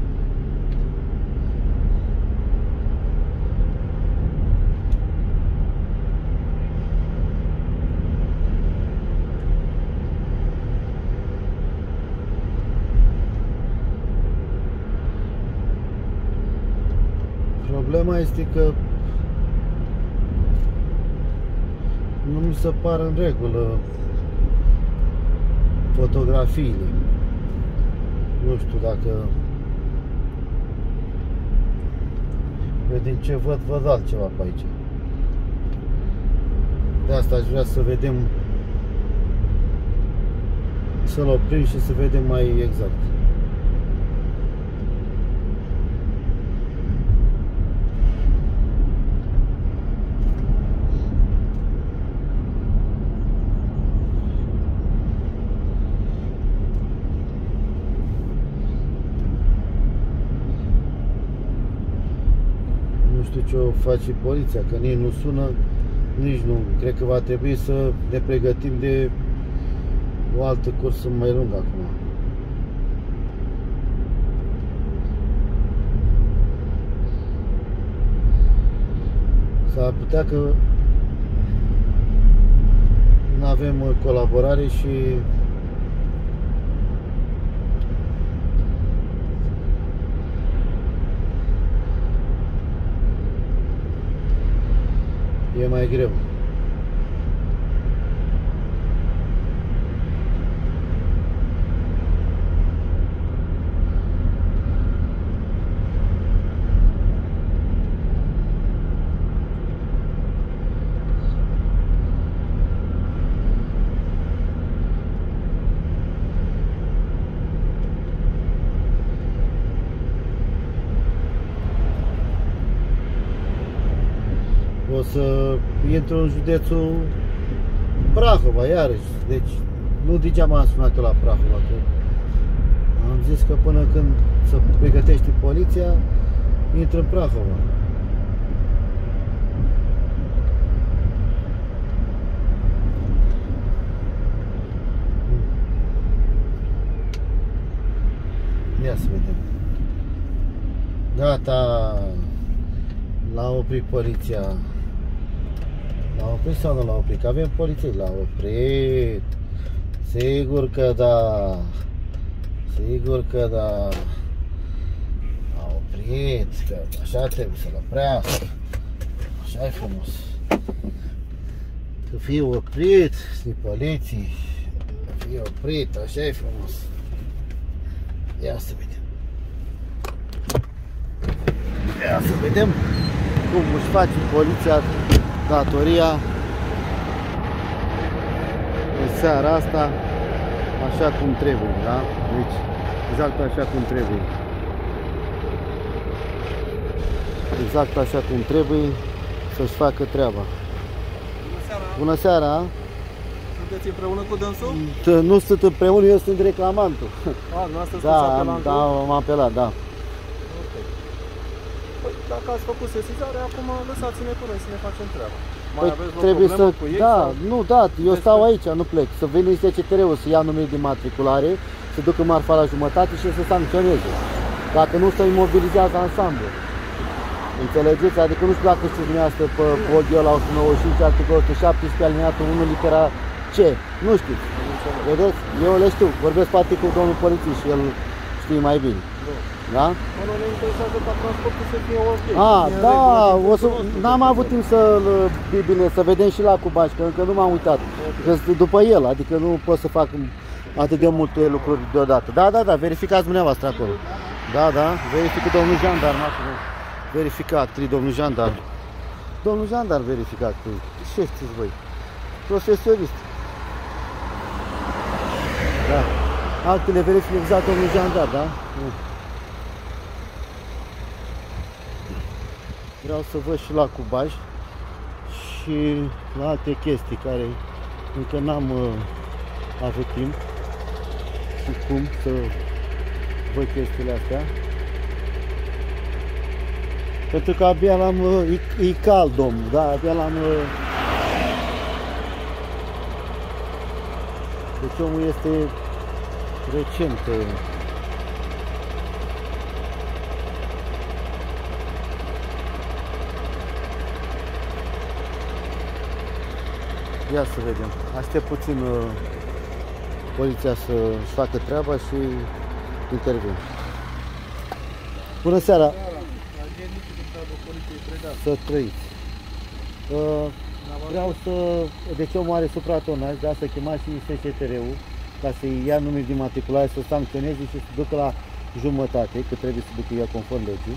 S1: Problema este că nu mi se par în regulă fotografiile. Nu știu dacă din ce văd altceva pe aici. De asta aș vrea să vedem, să-l oprim și să vedem mai exact. Nu știu ce o face poliția, că nici nu sună, nici nu. Cred că va trebui să ne pregătim de o altă cursă mai lungă acum. S-ar putea că nu avem colaborare și e mai greu. O să intru în județul Prahova, iarăși. Deci, nu degeaba am sunat eu la Prahova, că am zis că până când se pregătește poliția, intră în Prahova. Ia să vedem. Gata. L-a oprit poliția. L-a oprit sau nu l-a oprit? Că avem poliție. L-a oprit. Sigur că da. Sigur că da. L-a oprit. Că așa trebuie să-l oprească. Așa e frumos. Să fie oprit din poliție. Să fie oprit. Așa e frumos. Ia să vedem. Ia să vedem cum își face poliția datoria în seara asta, așa cum trebuie, da? Deci, exact așa cum trebuie. Exact așa cum trebuie să-și facă treaba.
S8: Bună seara!
S1: Bună seara!
S8: Sunteți împreună cu dânsul?
S1: Nu sunt împreună, eu sunt reclamantul.
S8: Nu astăzi
S1: Da,
S8: apelantul?
S1: da, m-am apelat, da.
S8: Ok. Păi, dacă ați făcut sesizare, acum lăsați-ne cu noi să ne facem treaba. Mai
S1: Păi
S8: aveți o
S1: trebuie să,
S8: problemă cu ei?
S1: da,
S8: sau?
S1: nu, da, eu stau aici, nu plec. Să veni SCTR-ul să ia numele de matriculare, să ducă marfa la jumătate și să sancționeze. Dacă nu, să imobilizează ansamblu. Înțelegeți? Adică nu știu dacă știți dumneavoastră pe codul la 195, articolul 117, alineatul 1, litera C. Nu știți. Vedeți? Eu le știu. Vorbesc poate cu domnul polițist și el știe mai bine. Da?
S8: Nu ne interesează ca transportul să fie ok.
S1: Da, n-am avut timp să vedem și la Cubaș, că încă nu m-am uitat. Că după el, adică nu pot să fac atât de multe lucruri deodată. Da, verificați dumneavoastră acolo. Da, verifică domnul jandarm acolo. Verificat, domnul jandarm. Domnul jandarm verificat. Ce știți voi? Profesionist. Da. Actele verifică exact domnul jandarm, da? Vreau să văd și la Cubaj și la alte chestii care încă n-am avut timp și cum să văd chestiile astea. Pentru că abia l-am, e cald, domnul, da, abia l-am... Deci omul este recent. Ia să vedem. Aștept puțin poliția să-și facă treaba și intervin. Bună seara! Să trăiți. Vreau să... Deci omul are supratonaj, da, să chemați și SCTR-ul ca să-i ia numele de matriculare, să sancționeze și să ducă la jumătate, că trebuie să ducă ea conform legii.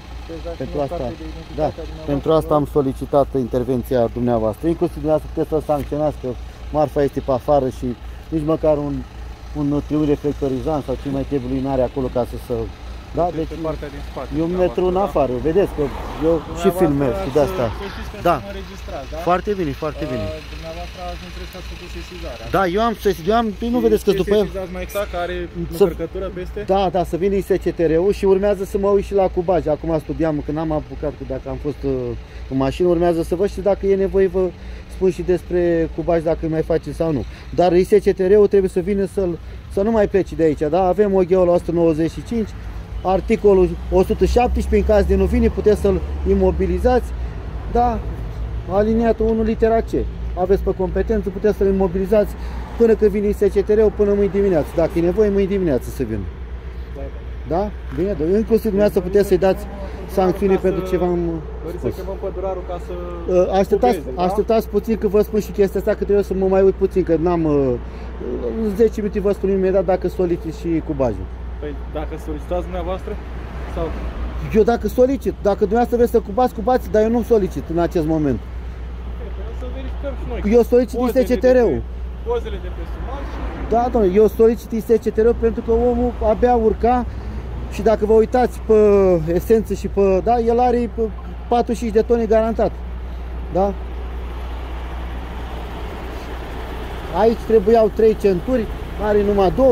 S1: Pentru asta am solicitat intervenția dumneavoastră. Inclusiv dumneavoastră puteți să sancționați că marfa este pe afară și nici măcar un triunghi reflectorizant sau ce mai trebuie nu are acolo ca să... Da, deci
S8: partea din spate,
S1: eu metru în afară, vedeți că eu și filmez și de asta. Da.
S8: Da?
S1: Foarte bine, foarte bine.
S8: Dumneavoastră ați înțeles că ați făcut sesizarea.
S1: Da, eu am sesizat, nu vedeți că după el...
S8: mai exact, că are încărcătură peste?
S1: Da, să vină SCTR-ul și urmează să mă uit și la Cubaj. Acum studiam, că n-am apucat, că dacă am fost în mașină, urmează să văd și dacă e nevoie, vă spun și despre Cubaj, dacă îi mai face sau nu. Dar SCTR-ul trebuie să vină să nu mai plece de aici, da? Avem OGH-ul la 195, articolul 117, în caz de nu vine, puteți să-l imobilizați, da? Aliniatul 1, litera C. Aveți pe competență, puteți să-l imobilizați până când vine SCTR-ul, până mâine dimineață. Dacă e nevoie, mâine dimineață să vină. Da? Bine, inclusiv dumneavoastră puteți să-i dați sancțiuni pentru ce v-am spus.
S8: Să chemăm pădurarul ca să...
S1: Așteptați puțin, că vă spun și chestia asta, că trebuie să mă mai uit puțin, că n-am... În 10 minute vă spun imediat dacă solicit și Cubajul.
S8: Păi dacă solicitați dumneavoastră? Sau...
S1: Eu dacă solicit, dacă dumneavoastră vreți să cubați, dar eu nu solicit în acest moment.
S8: Să verificăm și noi.
S1: Eu solicit SCTR-ul.
S8: Pozele de pe sumar și...
S1: Da, domnule, eu solicit SCTR-ul pentru că omul abia urca și dacă vă uitați pe esență și pe... Da, el are 45 de tone garantat. Da? Aici trebuiau 3 centuri, are numai 2.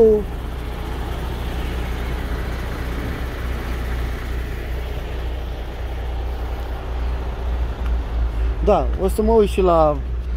S1: Da, o să mă uit și la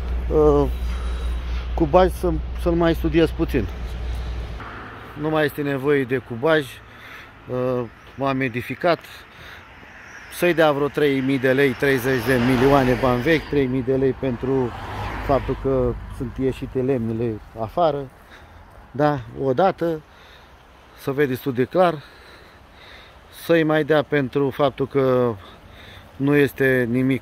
S1: cubaj să-l mai studiez puțin. Nu mai este nevoie de cubaj. M-am edificat. Să-i dea vreo 3.000 de lei, 30 de milioane bani vechi, 3.000 de lei pentru faptul că sunt ieșite lemnele afară. Da, odată, să vede destul de clar. Să-i mai dea pentru faptul că nu este nimic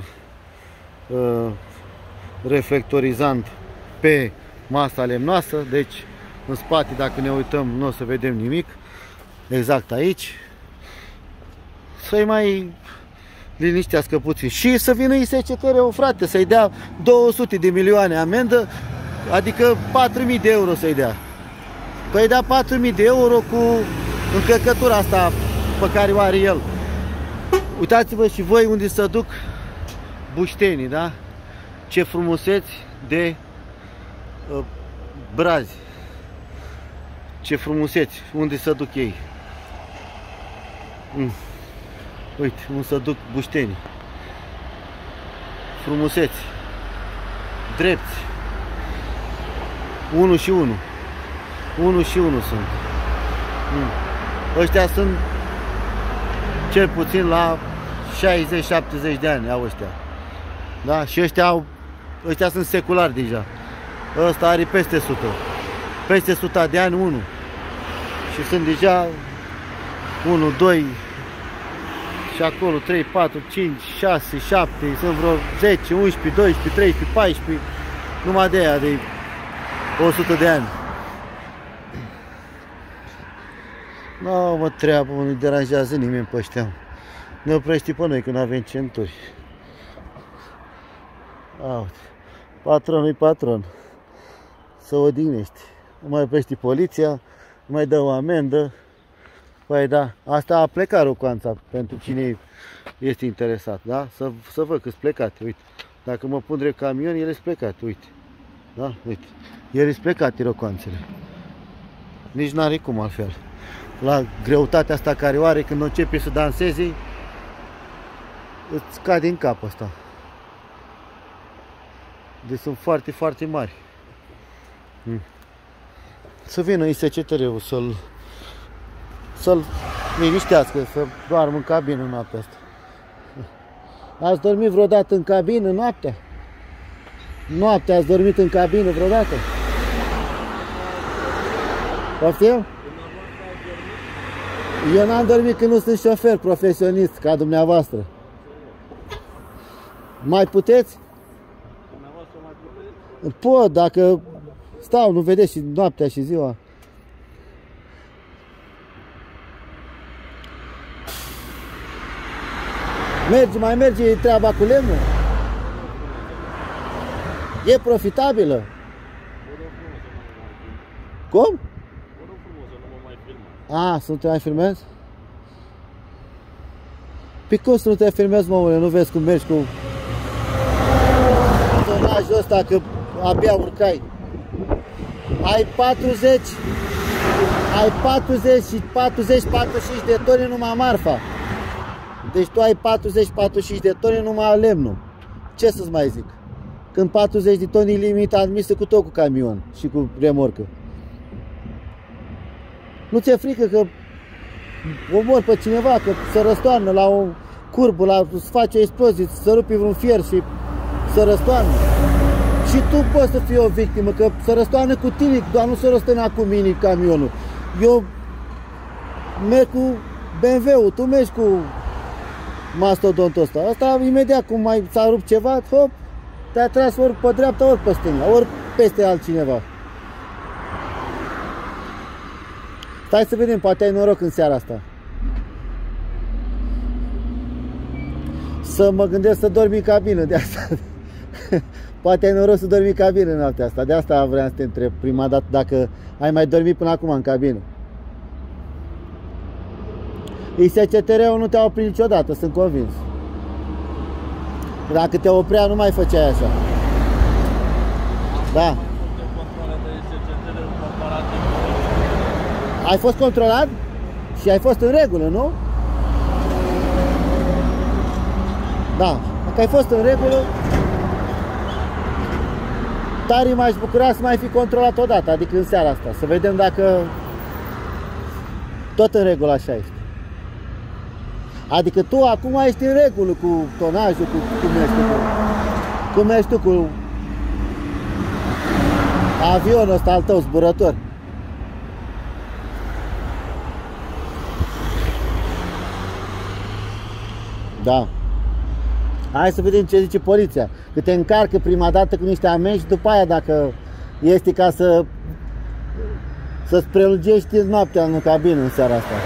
S1: reflectorizant pe masa lemnoasă, deci în spate, dacă ne uităm, nu o să vedem nimic. Exact aici. Să-i mai liniștească puțin. Și să vină ISCTR-ul, frate, să-i dea 200 de milioane amendă, adică 4.000 de euro să-i dea. Păi dea 4.000 de euro cu încărcătura asta pe care o are el. Uitați-vă și voi unde se duc buștenii, da? Ce frumuseți de brazi. Ce frumuseți, unde se duc ei. Uite, unde se duc buștenii. Frumuseți. Drepți. 1 și 1. 1 și 1 sunt. Ăștia sunt cel puțin la 60-70 de ani au ăștia. Da? Și ăștia sunt seculari deja. Ăsta are peste 100. Peste 100 de ani 1. Și sunt deja 1, 2 și acolo 3, 4, 5, 6, 7, sunt vreo 10, 11, 12, 13, 14, numai de aia de 100 de ani. Nu mă treabă, nu-i deranjează nimeni pe ăștia. Ne oprește pe noi când avem centuri. Patronul-i patron. Să odihnești. Nu mai oprește poliția, nu mai dă o amendă. Păi da, asta a plecat rocoanța pentru cine este interesat, da? Să văd că-s plecate, uite. Dacă mă pun drept camion, ele sunt plecate, uite. Da? Uite. Ele sunt plecate rocoanțele. Nici n-are cum altfel. La greutatea asta care o are, când începe să dansezi, îți cade în cap asta. Deci sunt foarte, foarte mari. Să vină ISCTR-ul să-l liniștească, să doarmă în cabină noaptea asta. Ați dormit vreodată în cabină noaptea? Noaptea ați dormit în cabină vreodată? Poftim? Eu n-am dormit când nu sunt șofer profesionist ca dumneavoastră. Mai puteți? Pot, dacă stau, nu vedeți și noaptea și ziua. Mai merge treaba cu lemnul? E profitabilă? Cum? Să nu te mai filmezi? Păi cum să nu te filmezi, măule? Nu vezi cum mergi cu tonajul ăsta, că abia urcai. Ai 40 și 40-45 de tone numai marfa. Deci tu ai 40-45 de tone numai lemnul. Ce să-ți mai zic? Când 40 de tone e limita admisă cu tot cu camion și cu remorcă. Nu ți-e frică că omori pe cineva, că se răstoarnă la o curbă, să face o explozie, să rupi vreun fier și se răstoarnă. Și tu poți să fii o victimă, că se răstoarnă cu tine, doar nu se răstoarnă cu mine camionul. Eu merg cu BMW-ul, tu mergi cu mastodontul ăsta. Asta imediat cum mai s-a rupt ceva, hop, te-a tras ori pe dreapta, ori pe stânga, ori peste altcineva. Stai să vedem, poate ai noroc în seara asta. Să mă gândesc să dormi în cabină, de asta. Poate ai noroc să dormi în cabină în noaptea asta. De asta vreau să te întreb prima dată dacă ai mai dormit până acum în cabină. ISCTR-ul nu te-a oprit niciodată, sunt convins. Dacă te oprea, nu mai făceai așa. Da. Ai fost controlat? Și ai fost în regulă, nu? Da, dacă ai fost în regulă, tare m-aș bucura să mai fi controlat odată, adică în seara asta, să vedem dacă tot în regulă așa este. Adică tu acum ești în regulă cu tonajul, cum ești tu cu avionul ăsta al tău zburător. Da. Hai să vedem ce zice poliția. Că te încarcă prima dată cu niște amenzi și după aia dacă este ca să-ți prelungești noaptea în cabină în seara asta.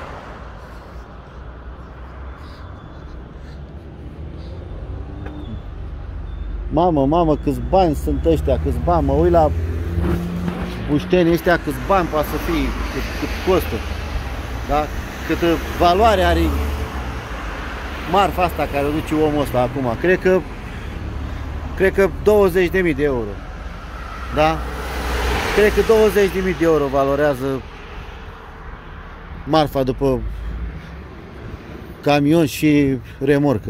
S1: Mamă, câți bani sunt ăștia, câți bani, mă uit la buștenii ăștia, câți bani poate să fie, cât costă, da? Câtă valoare are marfa asta care o duce omul ăsta acum, cred că 20.000 de euro, da? Cred că 20.000 de euro valorează marfa după camion și remorcă.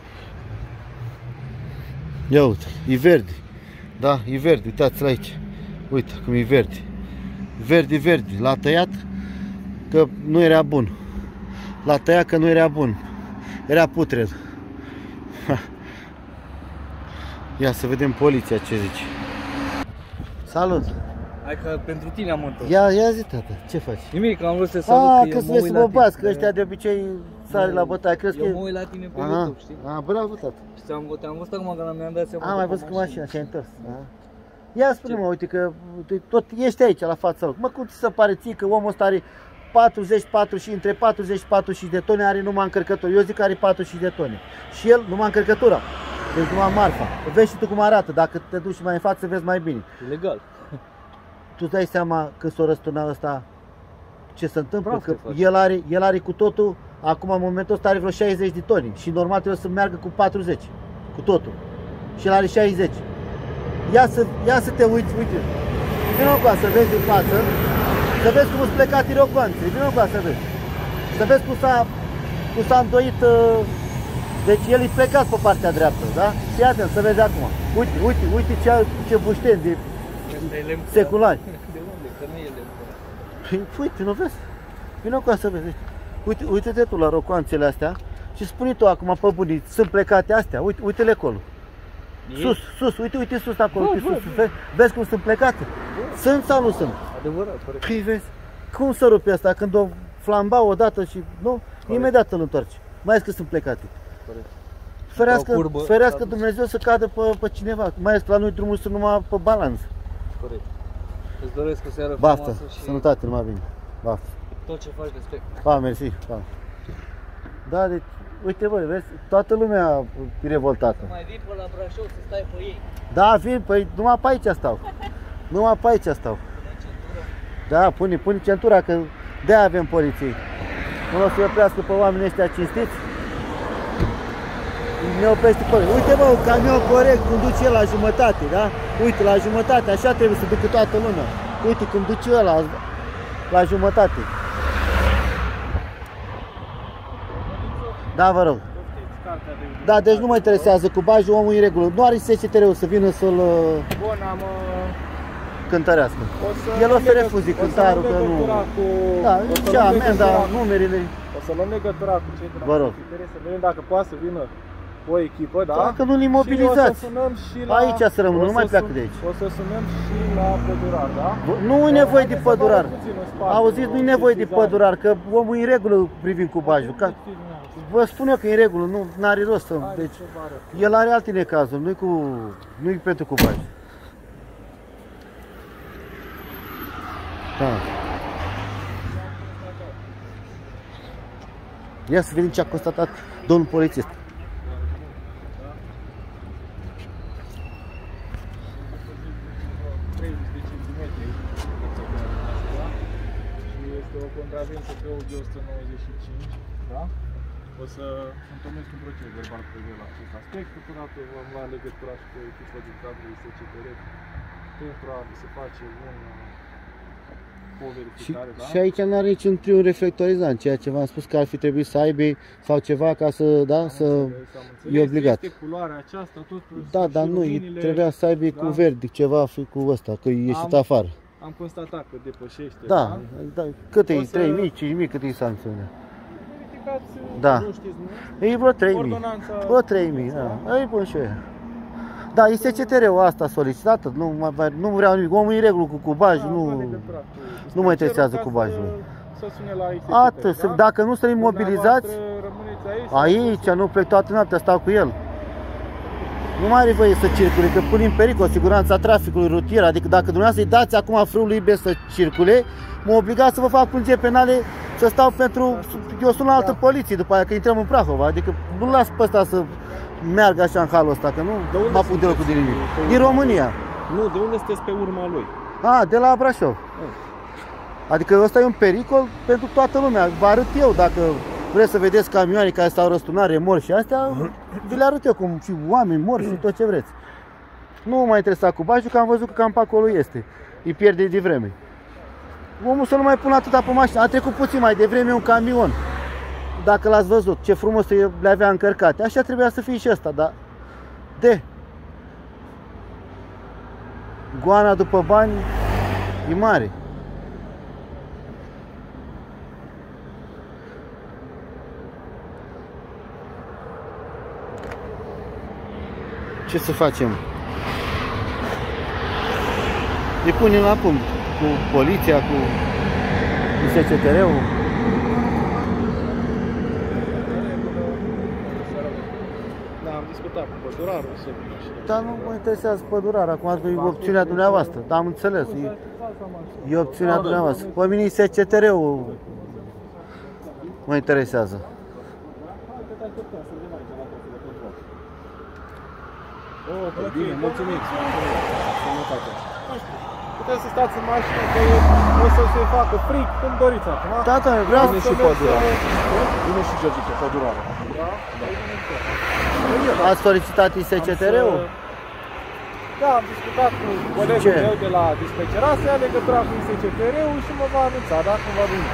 S1: Ia uite, e verde. Da, e verde, uitați-l aici. Uite cum e verde. Verde. L-a tăiat că nu era bun. L-a tăiat că nu era bun. Era putred. Ia să vedem poliția ce zice. Salut!
S9: Hai că pentru tine am întors.
S1: Ia zi, tata, ce faci?
S9: Nimic, am vrut să salut
S1: că să vezi să mă bați, că ăștia de obicei sare la bătaie.
S9: Eu mă uit la tine pe YouTube, știi?
S1: Bravo, tata.
S9: Te-am văzut acum că mi-am dat seama.
S1: Mai văzut cu mașina și ai întors. Ia spune-mă, uite că tot ești aici la fața lor. Mă, cum ți se pare ție că omul ăsta are 40 și între 40 și 45 de tone are numai încărcătură. Eu zic că are 45 de tone. Și el numai încărcătura. Deci numai marfa. Vezi și tu cum arată, dacă te duci mai în față vezi mai bine.
S9: Legal.
S1: Tu dai seama că s-o răsturnat ăsta ce se întâmplă?
S9: Praf,
S1: că el are cu totul, acum în momentul ăsta are vreo 60 de toni și normal trebuie să meargă cu 40, cu totul. Și el are 60. Ia să te uiți, uite. Vino cu să vezi în față, să vezi cum îți plecate rocoanțele, vino cu să vezi. Să vezi cum s-a îndoit, deci el e plecat pe partea dreaptă, da? Fii atent, să vezi acum. Uite ce bușteni de seculari.
S9: De unde? Că nu e lemn.
S1: Uite, nu vezi? Vino cu să vezi. Uite-te tu la rocoanțele astea și spune tu acum pe bunii, sunt plecate astea, uite-le acolo. Sus, uite sus acolo, vezi cum sunt plecate? Sunt sau nu sunt?
S9: Adevărat, corect.
S1: Păi vezi, cum să rupe asta când o flamba odată și, nu? Imediat îl întorci, mai ales că sunt plecate. Ferească Dumnezeu să cadă pe cineva, mai ales că la noi drumul sunt numai pe balanță.
S9: Corect. Îți doresc o seară
S1: frumoasă
S9: frumoasă și...
S1: sănătate, numai bine. Baftă.
S9: Tot ce faci, respect.
S1: Mersi. Da, deci, uite băi, vezi, toată lumea e revoltată.
S9: Mai vii pe la Brașov să stai pe ei.
S1: Da, vin, păi numai pe aici stau. Numai pe aici stau. Da, pune centura, că de-aia avem poliție. Nu o să oprească pe oamenii ăștia cinstiți. Ne oprește pe... Uite bă, un camion corect, cum duce el la jumătate, da? Uite, la jumătate, așa trebuie să ducă toată lumea. Uite cum duce el la jumătate. Da, vă rog. Da, deci nu mă interesează cu bajul, omul în regulă. Nu are SCTR-ul să vină să-l cântărească. El o să refuze cântarul, că nu... Da, ce amenda, numerele...
S8: O să luăm legătura cu cei de la SCTR să vedem dacă poate să vină o echipă, da?
S1: Dacă nu-l imobilizați. Aici să rămână, nu mai pleacă de aici.
S8: O să sunăm și la pădurar, da?
S1: Nu e nevoie de pădurar. Auziți, nu e nevoie de pădurar, că omul e în regulă privind cu bajul. Vă spun eu că e în regulă, nu are rost să... Deci, el are alte necazuri, nu-i pentru cu bajul. Da. Ia să vedem ce a constatat domnul polițist.
S8: Este o contravenție pe OG 195, da? O să întocmesc un proces verbal cu la acest aspect. Totodată vom lua legătura și cu o echipă din cadrul SCTR pentru a se face după o verificare, da?
S1: Și aici nu are niciun triunghi reflectorizant, ceea ce v-am spus că ar fi trebuit să aibă sau ceva ca să, da, e obligat.
S8: Este culoarea aceasta, tot
S1: Da, dar nu, trebuia să aibă cu verde, ceva cu ăsta, că e ieșit afară.
S8: Am constatat că depășește,
S1: da? Cât e? 3.000, 5.000, cât e sancțiunea?
S8: Da.
S1: Da.
S8: Nu știți, nu?
S1: E vreo 3.000.
S8: Ordonanța...
S1: Vreo 3.000, da. E bun și eu. Da, este CTR-ul asta solicitată, nu vreau nimic. Omul e în regulă cu cubaj, nu mă interesează cubajul.
S8: Să sune la ICCT,
S1: atât,
S8: da?
S1: dacă nu sunt imobilizați, aici, nu plec toată noaptea, stau cu el. Nu mai are voie să circule, că pun în pericol siguranța traficului rutier. Adică dacă dumneavoastră îi dați acum frâului liber să circule, mă obligați să vă fac plângeri penale, să stau pentru... Eu sunt la altă poliție după aia, că intrăm în Prahova. Adică nu las pe ăsta să meargă așa în halul ăsta, că nu mă apuc deloc cu nimic. Din România.
S10: Nu, de unde sunteți pe urma lui?
S1: De la Brașov. Adică ăsta e un pericol pentru toată lumea. Vă arăt eu, dacă vreți să vedeți camioane care s-au răsturnat, remorci și astea, vi le arăt eu cum și oameni mor și tot ce vreți. Nu mă mai interesa cu bajul, că am văzut că cam pe acolo este. Îi pierde de vreme. Omul să nu mai pună atâta pe mașină. A trecut puțin mai devreme un camion. Dacă l-ați văzut, ce frumos le avea încărcate. Așa trebuia să fie și ăsta, dar... Goana după bani e mare. Ce să facem? Ne punem la punct cu poliția, cu SCTR-ul.
S8: Da, am discutat cu pădurarul să vină și...
S1: Dar nu mă interesează pădurarea, acum ați venit opțiunea dumneavoastră. Dar am înțeles, e opțiunea dumneavoastră. Pe mine SCTR-ul mă interesează.
S10: Bine, mulțumim. Sănătate.
S8: Puteți să stați în mașină, că o să se facă fric, cum doriți acum.
S1: Da, vreau
S10: să și pădurare. Vine și Georgica, pădurare.
S8: Da?
S1: Ați solicitat SCTR-ul?
S8: Da, am discutat cu colegul meu de la dispecerat să ia legătura cu SCTR-ul și mă va anunța, da, cum va veni.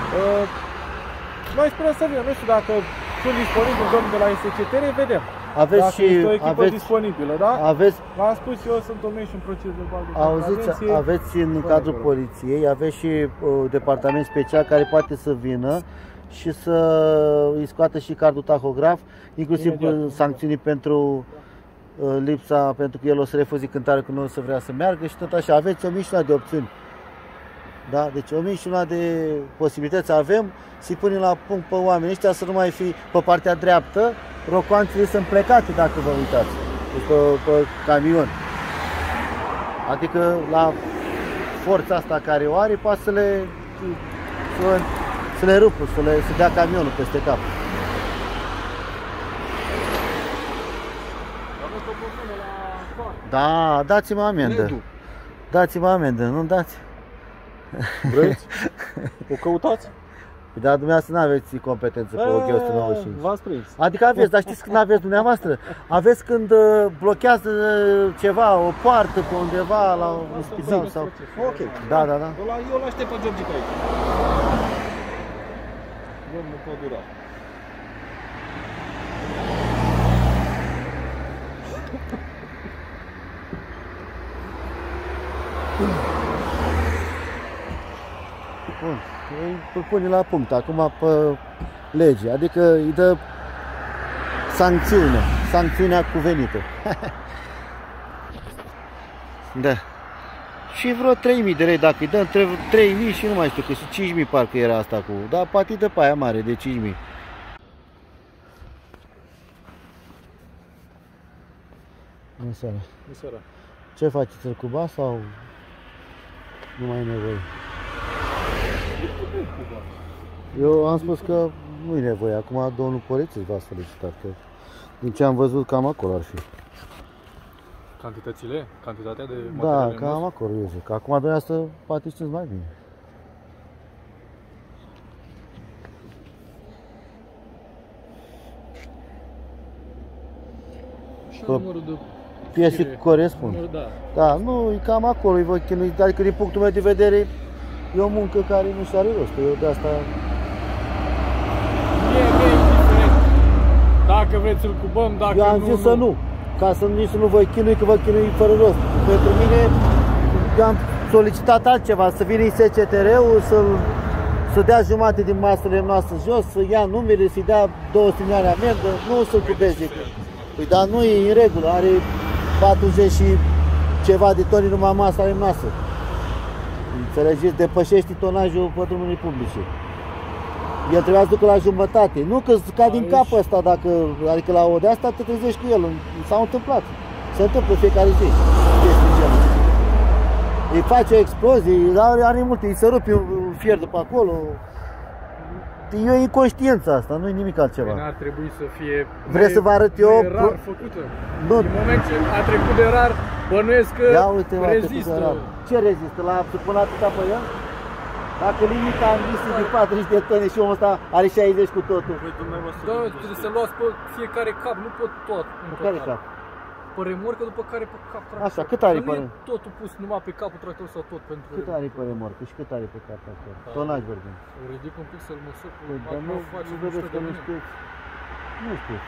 S8: Noi sperăm să vină, nu știu dacă sunt disponibili domnul de la SCTR, vedem.
S1: Aveți
S8: dacă
S1: și
S8: este o echipă disponibilă, da? V-am spus eu, sunt omen și un proces verbal de
S1: auziți, aveți în cadrul poliției, aveți și departament special care poate să vină și să îi scoată și cardul tahograf, inclusiv sancțiuni pentru lipsa, pentru că el o să refuze cântare când nu o să vrea să meargă și tot așa. Aveți 1100 de opțiuni. Da? Deci 1100 de posibilități avem să-i punem la punct pe oamenii ăștia, să nu mai fi pe partea dreaptă. Rocoanțele sunt plecate, dacă vă uitați, deci pe camion. Adică la forța asta care o are, poate să le rupă, să dea camionul peste cap. Da, dați-mă amendă. Dați-mă amendă, nu dați?
S10: Vreți? O căutați?
S1: Dar dumneavoastră nu aveți competență pe OG 195.
S10: V-ați prins.
S1: Adică aveți, dar știți când aveți dumneavoastră? Aveți când blochează ceva, o poartă pe undeva la un spital sau...
S10: Ok.
S1: Da.
S10: Eu l-aștept pe Georgica aici. Domnul pădurar.
S1: Bun, îi pune la punct acum pe lege, adică îi dă sancțiunea cuvenită. Da. Și vreo 3.000 de lei, dacă îi dăm 3.000 și nu mai știu, că și 5.000 parcă era asta cu... Da, poate dă pe aia mare de 5.000. Bună seara.
S10: Bună seara.
S1: Ce faceți, îl cuba sau nu mai e nevoie? Eu am spus că nu e nevoie. Acum domnul polițist v-a solicitat, că din ce am văzut cam acolo ar fi.
S8: Cantitățile? Cantitatea de
S1: Da,
S8: materiale?
S1: cam acolo eu zic. Acum dumneavoastră poate știți mai bine.
S8: Și numărul de
S1: piese corespund.
S8: Da.
S1: Da, nu, e cam acolo, adică din punctul meu de vedere E o muncă care nu și are rost. Eu de asta...
S8: Mie indiferent. Dacă vreți să-l cubăm, dacă
S1: eu am zis să nu. Ca să nici nu vă chinui, că vă chinui fără rost. Pentru mine, eu am solicitat altceva, să vină SCTR-ul, să dea jumate din masele noastre jos, să ia numere, să-i dea 2 milioane amendă, nu să-l cubeze. Păi, dar nu e în regulă, are 40 și ceva de toni numai masa noastră. Înțelegeți? Depășește tonajul pătrunului publice. El trebuia să ducă la jumătate. Nu că ca din capul ăsta, adică la o de asta te trezești cu el. S-au întâmplat. Se întâmplă fiecare zi. Îi face o explozie, are multe, îi se rupe un fier de pe acolo. E o inconștiență asta, nu e nimic altceva.
S8: N-ar trebui să fie
S1: vreți să vă arăt eu?
S8: Rar făcută.
S1: Nu.
S8: În moment ce a trecut de rar, bănuiesc că
S1: ia uite,
S8: rezistă.
S1: Ce rezistă? Până atâta pe el? Dacă limita ambiției de 40 de tone și omul ăsta are 60 cu totul.
S8: Da, trebuie să luați pe fiecare cap, nu pot tot.
S1: Pe care cap?
S8: Pe remorcă, după care pe cap tractor.
S1: Așa, cât are pe
S8: remorcă? Totul pus numai pe capul tractor sau tot pentru
S1: cât are pe remorcă și cât are pe cap tractor? Tonaj vorbim.
S8: O ridic un pic să-l măsor.
S1: Păi, dar nu vedeți că nu știți. Nu știți.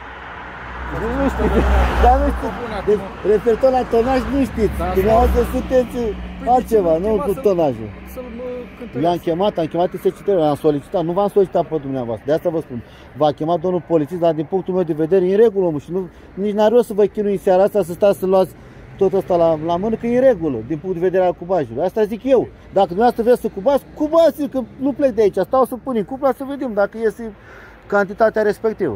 S1: Nu știți, dar nu știți. Deci, referitor la tonaj, nu știți. Dumneavoastră sunteți altceva, nu cu tonajul. Eu am chemat SCTR-ul, am solicitat, nu v-am solicitat pe dumneavoastră, de asta vă spun. V-a chemat domnul polițist, dar din punctul meu de vedere e în regulă, omul, și nici n-are rost să vă chinui în seara asta să stați să luați tot ăsta la mână, că e în regulă, din punct de vedere al cubajului. Asta zic eu. Dacă dumneavoastră vreți să cubați, că nu plec de aici, stau să punem cupla să vedem dacă iese cantitatea respectivă.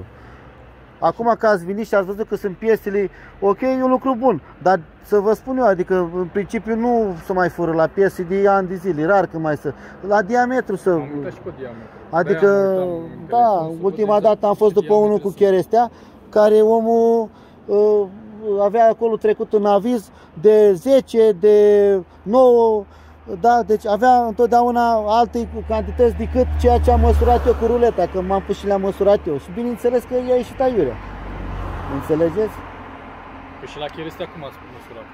S1: Acum că ați venit și ați văzut că sunt piesele, ok, e un lucru bun, dar să vă spun eu, adică în principiu nu se mai fură la piese de ani de zile, rar că mai să, la diametru să...
S8: Am uitat și pe diametru.
S1: Adică, da, ultima dată am fost după unul cu cherestea, care omul avea acolo trecut în aviz de 10, de 9, da, deci avea întotdeauna alte cantități decât ceea ce am măsurat eu cu ruleta, că m-am pus și le-am măsurat eu. Și bineînțeles că i-a ieșit aiurea. Înțelegeți?
S8: Păi și la cherestea cum ați măsurat?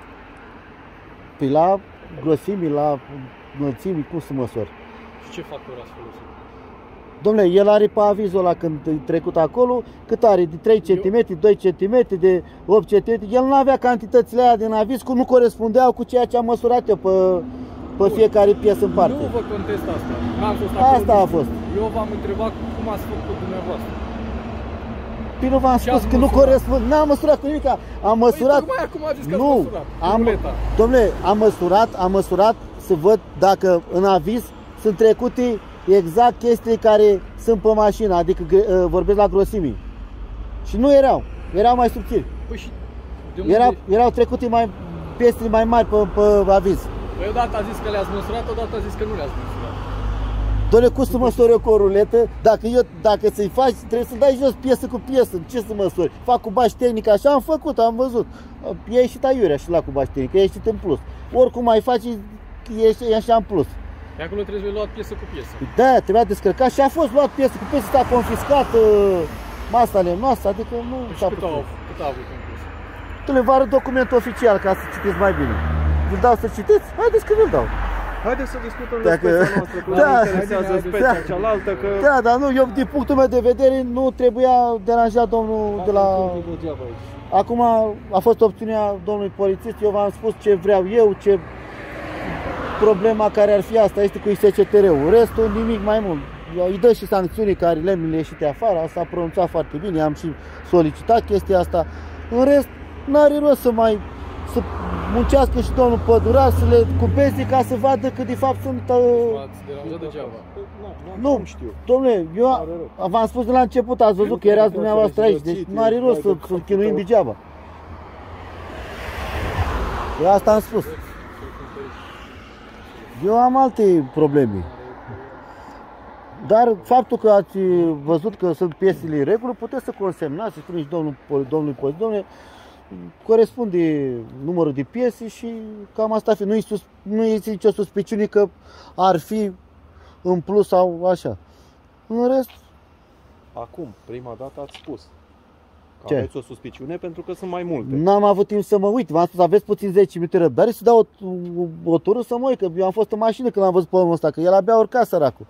S1: Păi la grosimi, la înălțimi, cum să măsor?
S8: Și ce factor ați folosit?
S1: Dom'le, el are pe avizul ăla când e trecut acolo, cât are? De 3 cm, 2 cm, de 8 cm. El nu avea cantitățile aia din aviz, nu corespundeau cu ceea ce am măsurat eu pe fiecare piesă în parte.
S8: Nu vă contest asta. N-am fost
S1: asta a fost.
S8: Eu v-am întrebat cum ați făcut dumneavoastră.
S1: Păi nu v-am spus că nu corespund. N-am măsurat cu nimic. Am măsurat.
S8: Păi, acum a zis că ați măsurat.
S1: Dom'le, am măsurat să văd dacă în aviz sunt trecute exact chestiile care sunt pe mașină, adică vorbesc la grosimii. Și nu erau mai subțiri.
S8: Păi și
S1: erau trecute piesele mai mari pe aviz.
S8: Păi odată a zis că le-ați măsurat, odată a zis că nu le-ați măsurat.
S1: Doamne, cum să măsori eu cu o ruletă? Dacă să-i faci, trebuie să dai jos piesă cu piesă. Ce să măsori? Fac cu baș tehnic, așa am făcut, am văzut. E ieșit aiurea și la cu baș tehnic, e ieșit în plus. Oricum mai faci, e așa în plus.
S8: De acolo trebuie luat piesă cu piesă.
S1: Da, trebuia descărcat și a fost luat piesă cu piesă, s-a confiscat masele noastre, adică nu s-a putut.
S8: Cât a avut în plus?
S1: Le vă arăt documentul oficial ca să citiți mai bine. Vă dau să citiți? Haideți că vi-l dau.
S10: Haideți să discutăm de speța noastră, că ne interesează speța cealaltă, că...
S1: Da, dar nu, eu din punctul meu de vedere nu trebuia deranjat domnul de la... Acum a fost opțiunea domnului polițist, eu v-am spus ce vreau eu, ce... Problema care ar fi asta este cu SCTR-ul, restul nimic mai mult. Îi dă și sancțiunii care le ieșite afară, asta a pronunțat foarte bine, am și solicitat chestia asta. În rest, n-are rost să muncească și domnul pădurar, să le cubeze ca să vadă că de fapt sunt...
S8: V-ați deranjat degeaba.
S1: Nu știu. Dom'le, eu v-am spus de la început, ați văzut că erați dumneavoastră aici, deci nu are rost să chinuim degeaba. Eu asta am spus. Eu am alte probleme. Dar faptul că ați văzut că sunt piesele în regulă, puteți să consemnați, să spuneți domnului polițist, domnule, corespunde numărul de piese și cam asta fi. Nu este nicio suspiciune că ar fi în plus sau așa. În rest...
S10: Acum, prima dată ați spus.
S1: Ce?
S10: Aveți o suspiciune pentru că sunt mai multe.
S1: N-am avut timp să mă uit, v-am spus, aveți puțin 10 minute răbdare să dau o tură să mă uit, că eu am fost în mașină când am văzut pe omul ăsta, că el abia urca săracul.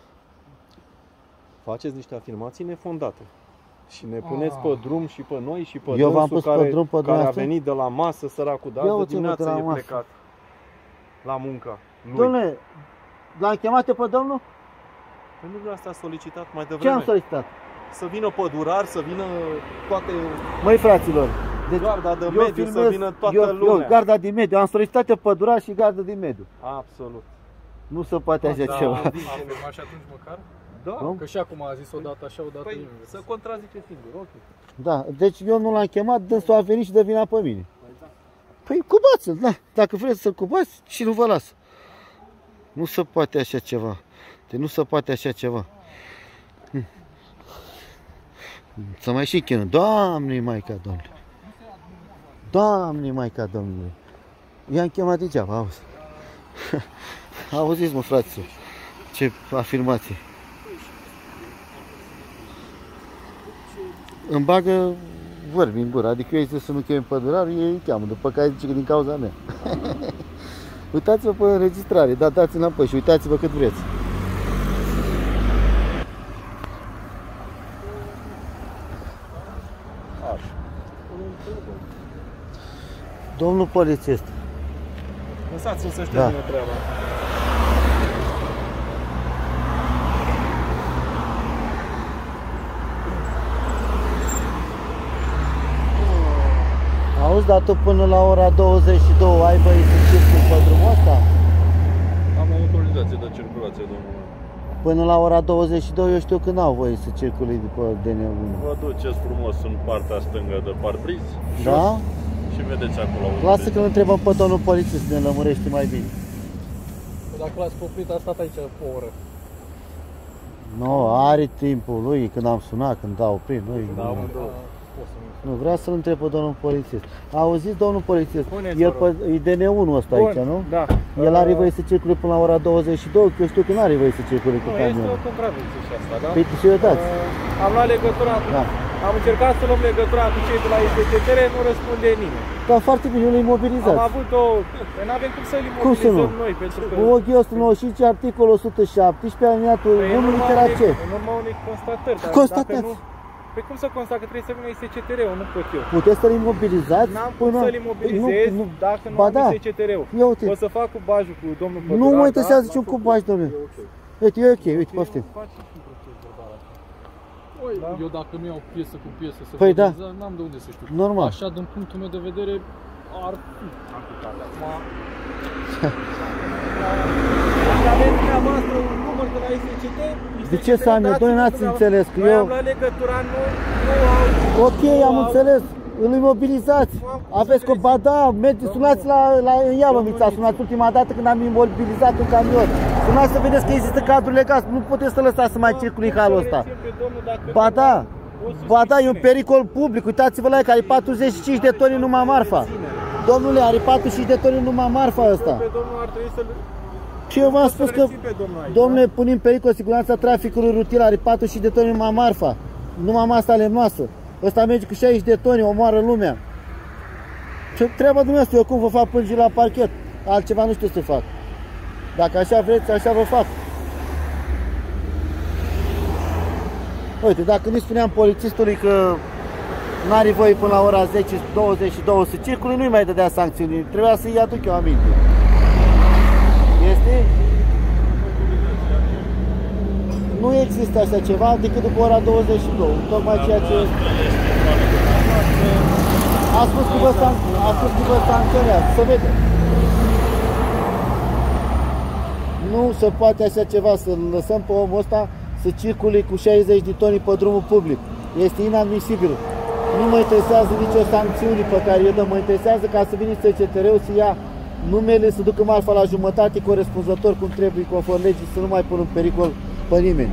S10: Faceți niște afirmații nefondate. Și ne puneți pe drum și pe noi și pe
S1: Eu v-am
S10: dânsul
S1: pus pe drum pe
S10: care a
S1: dumneavoastră?
S10: venit de la masă, săracul, de
S1: Ia
S10: azi
S1: uite-mă de
S10: dimineață
S1: la
S10: e
S1: masă.
S10: plecat la muncă. Lui.
S1: Dom'le, l-am chemat eu pe domnul?
S10: Pentru că asta a solicitat mai
S1: Ce
S10: devreme.
S1: am solicitat?
S10: Să vină pădurar, să vină toate
S1: Măi, fraților, deci
S10: garda de
S1: eu
S10: mediu,
S1: filmez,
S10: să vină toată
S1: eu,
S10: lumea.
S1: garda din mediu, am solicitat eu pădurar și garda din mediu.
S10: Absolut.
S1: Nu se poate așa
S8: Da,
S1: ceva.
S8: a filmat și atunci măcar?
S10: Da.
S1: Cum?
S8: Că și acum a zis odată așa, odată
S10: Păi,
S8: invers.
S10: să contrazice singur, ok.
S1: Da, deci eu nu l-am chemat, dânsul a venit și dă vina pe mine. Păi cubați-l, da, dacă vreți să-l cubați și nu vă las. Nu se poate așa ceva. Deci nu se poate așa ceva. Să mai și chină. Doamne, Maica Domnului. Doamne, Maica Domnului. I-am chemat degeaba, auzi. Auziți, mă, fraților, ce afirmație. Îmi bagă vorbi în gură, adică eu îi zic să nu chemi pădurar, ei îi cheamă, după care zice că din cauza mea. Uitați-vă pe înregistrare, da, dați înapoi și uitați-vă cât vreți. Domnul polițist.
S10: Lăsați-l să-și
S1: Da.
S10: termine treaba.
S1: Auzi, dar tu până la ora 22 ai voie să circuli pe drumul ăsta?
S11: Am o autorizație de circulație, domnule.
S1: Până la ora 22 eu știu că n-au voie să circuli după DN1.
S11: Vă duceți frumos în partea stângă de parbriz.
S1: Da?
S11: Și vedeți acolo.
S1: Lasă că îl întrebăm pe domnul polițist, ne lămurește mai bine.
S8: Dacă l-ați poprit, a stat aici o oră.
S1: Nu, are timpul lui când am sunat, când a oprit, nu vreau să-l întreb pe domnul polițist. Auziți, domnul polițist, el e DN1 ăsta aici, nu?
S10: Da.
S1: El are voie să circule până la ora 22, că eu știu că nu are voie să circule cu
S10: Nu,
S1: camionul.
S10: este o contradicție și asta, da?
S1: Păi și eu dați.
S10: Am luat legătura, am încercat să luăm legătura cu cei de la ISCTR, nu răspunde nimeni.
S1: Da, foarte bine, îl imobilizați.
S10: Am avut o... Păi n-avem cum să-l
S1: Cum să nu?
S10: imobilizăm noi, pentru că...
S1: OG 195, articolul 117, alineatul 1, litera C.
S10: În urma unei constatări. Dar
S1: Constatați.
S10: dacă nu... Păi cum să constat că trebuie să vină ISCTR-ul, nu pot eu.
S1: Puteți să-l imobilizați?
S10: N-am cum să-l imobilizez dacă nu
S1: ba
S10: am
S1: da.
S10: ISCTR-ul.
S1: Ia uite.
S10: O să fac cu bajul cu domnul Pădurar.
S1: Nu mă interesează niciun cubaj, domnule. Uite, e ok, uite, poftim.
S8: Eu dacă nu iau piesă cu piesă să
S1: Păi da.
S8: n-am de unde să știu.
S1: Normal.
S8: Așa, din punctul meu de vedere, ar fi amputată.
S10: Dacă aveți dumneavoastră un număr de la ISCT,
S1: De ce să am eu? Doamne, n-ați înțeles că eu...
S10: am luat legătura, nu au...
S1: Ok, am înțeles. Îl imobilizați. Aveți cu bada, mergeți, sunați în Ialomița, sunați ultima dată când am imobilizat un camion. Sunați să vedeți că există cadru legal, nu puteți să lăsați să mai circule în halul ăsta. Ba da, e un pericol public, uitați-vă la el, că are 45 de toni numai marfa. Domnule, are 45 de toni numai marfa ăsta.
S10: Pe domnul ar trebui să-l...
S1: Și eu v-am spus că, domnule, pune în pericol siguranța traficului rutier, are 45 de toni numai marfa, numai masa lemnoasă. Ăsta merge cu 60 de toni, omoară lumea. Ce treaba dumneavoastră, eu cum vă fac plângeri la parchet? Altceva nu știu să fac. Dacă așa vreți, așa vă fac. Uite, dacă nu spuneam polițistului că n-are voie până la ora 10-22 să circule, nu-i mai dădea sancțiuni. Trebuia să-i aduc eu aminte. Este? Nu există așa ceva decât după ora 22. Tocmai ceea ce... A spus că vă sancționează. Să vedem. Nu se poate așa ceva, să lăsăm pe omul ăsta să circule cu 60 de toni pe drumul public. Este inadmisibil. Nu mă interesează nicio sancțiune pe care eu dăm. Mă interesează ca să vină SCTR-ul să ia numele, să ducă marfa la jumătate corespunzător cum trebuie, conform legii, să nu mai pun în pericol pe nimeni.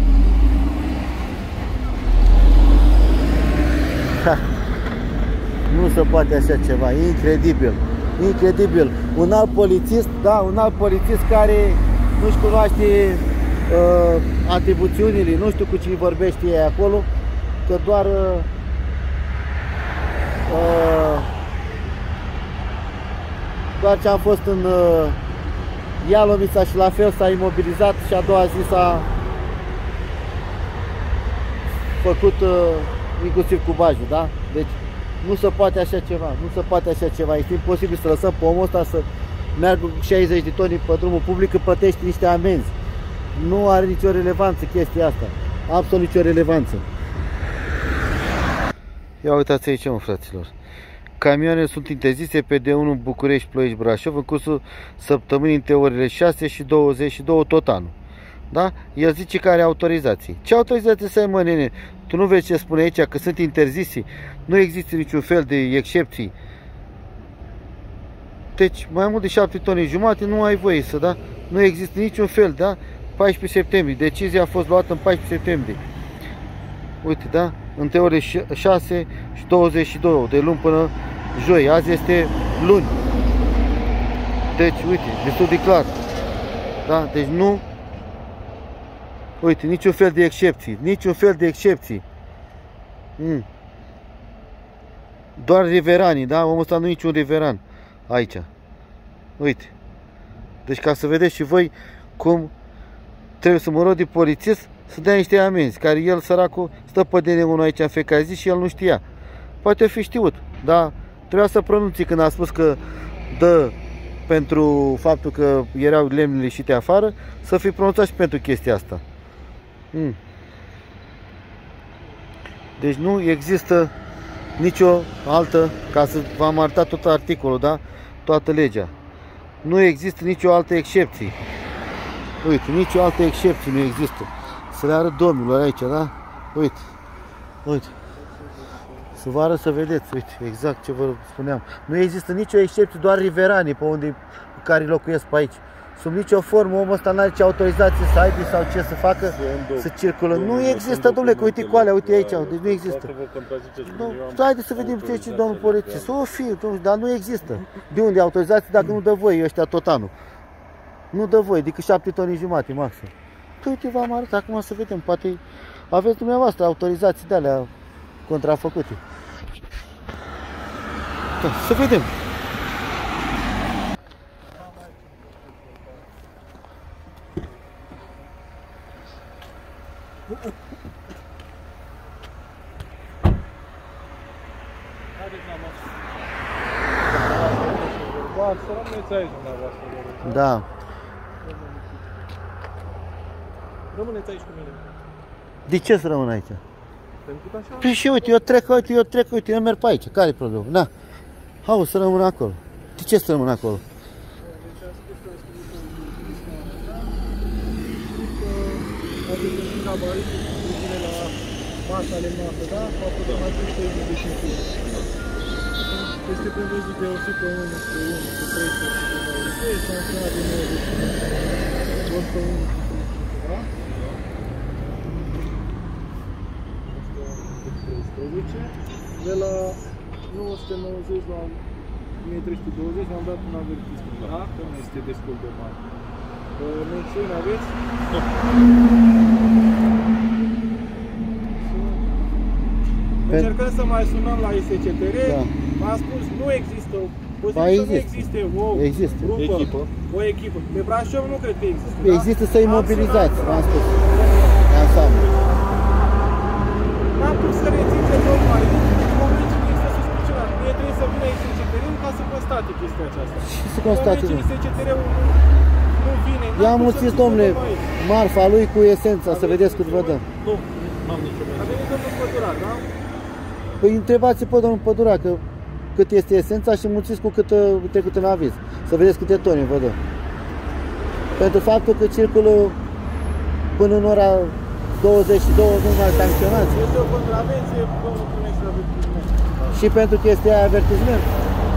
S1: Ha. Nu se poate așa ceva, e incredibil. Incredibil. Un alt polițist, da, un alt polițist care nu-și cunoaște atribuțiunile, nu știu cu cine vorbește ei acolo, că doar Doar ce am fost în Ialomița și la fel s-a imobilizat și a doua zi s-a făcut inclusiv cubajul, da? Deci nu se poate așa ceva, nu se poate așa ceva. Este imposibil să lăsăm pe omul ăsta să meargă cu 60 de toni pe drumul public, că plătești niște amenzi. Nu are nicio relevanță chestia asta. Absolut nicio relevanță. Ia uitați aici, mă, fraților. Camioanele sunt interzise pe D1 București-Ploiești-Brașov în cursul săptămânii între orele 6 și 22 tot anul. Da? El zice că are autorizații. Ce autorizație să ai, mă, nene? Tu nu vezi ce spune aici? Că sunt interzise. Nu există niciun fel de excepții. Deci, mai mult de 7 tone jumate nu ai voie să, da? Nu există niciun fel, da? 14 septembrie. Decizia a fost luată în 14 septembrie. Uite, da? Între ore 6 și 22, de luni până joi. Azi este luni. Deci, uite, destul de clar. Da? Deci nu... Uite, niciun fel de excepții. Niciun fel de excepții. Doar riveranii, da? Omul ăsta nu e niciun riveran aici. Uite. Deci ca să vedeți și voi cum trebuie să mă rog de polițist să dea niște amenzi, care el, săracul, stă pe DN1 aici în fiecare zi și el nu știa. Poate fi știut, dar trebuia să pronunți când a spus că dă pentru faptul că erau lemnele ieșite afară, să fi pronunțat și pentru chestia asta. Deci nu există nicio altă, ca să v-am arătat tot articolul, da? Toată legea. Nu există nicio altă excepție. Uite, nicio altă excepție nu există. Să le arăt domnilor aici, da? Uite. Uite. Să vă arăt să vedeți, uite, exact ce vă spuneam. Nu există nicio excepție, doar riveranii pe unde care locuiesc pe aici. Sub nicio formă omul ăsta n-are ce autorizație să aibă sau ce să facă, să circulă. Nu există, domnule, că uite cu alea, uite aici, deci nu există. Haideți să vedem ce zice domnul polițist. O fi, dar nu există. De unde autorizație dacă nu dă voie ăștia tot anul? Nu dă voie, decât 7 toni jumate maxim. Uite, v-am arătat, acum să vedem, poate aveți dumneavoastră autorizații de alea contrafăcute. Da, să vedem.
S8: Să rămâneți aici, dumneavoastră.
S1: Da.
S8: Rămâneți aici cu mine.
S1: De ce să rămân aici?
S8: Pentru că așa...
S1: Păi și uite, eu trec, eu merg pe aici. Care-i problema? Na. Hau să rămân acolo. De ce să rămân acolo?
S8: Masa lemnată, da? Faptul de mai puțin de deșinție. Este prevăzut de 101 spre 1 spre 300 de sancționat de 95. 101 da? 113. De la 990 la 1320 am dat un avertisment, da? Că nu este destul de mare. Mențiune aveți? Încercăm să mai sunăm la SCTR, m-a spus nu există, nu existe o grupă, o echipă. Pe Brașov nu cred că există.
S1: Există să imobilizați, v-am spus. Ansamblu.
S8: N-am pus să rețin ce tocmai. Momentul există suspicionat. Mie trebuie să vină SCTR-ul ca să constate chestia aceasta.
S1: Și să constate, nu?
S8: SCTR-ul nu vine.
S1: I-am mulțit, domnule, marfa lui cu esența, să vedeți cât vă dăm.
S8: Nu, n-am nicio mea. A venit domnul Pădurat, da?
S1: Păi întrebați pe domnul Pădurat că cât este esența și mulțiți cu cât trecut în aviz. Să vedeți câte tone vă dă. Pentru faptul că circulă până în ora 22 nu mai sancționați.
S8: Este o contravenție, domnul primește avertisment.
S1: Și pentru chestia aia avertisment.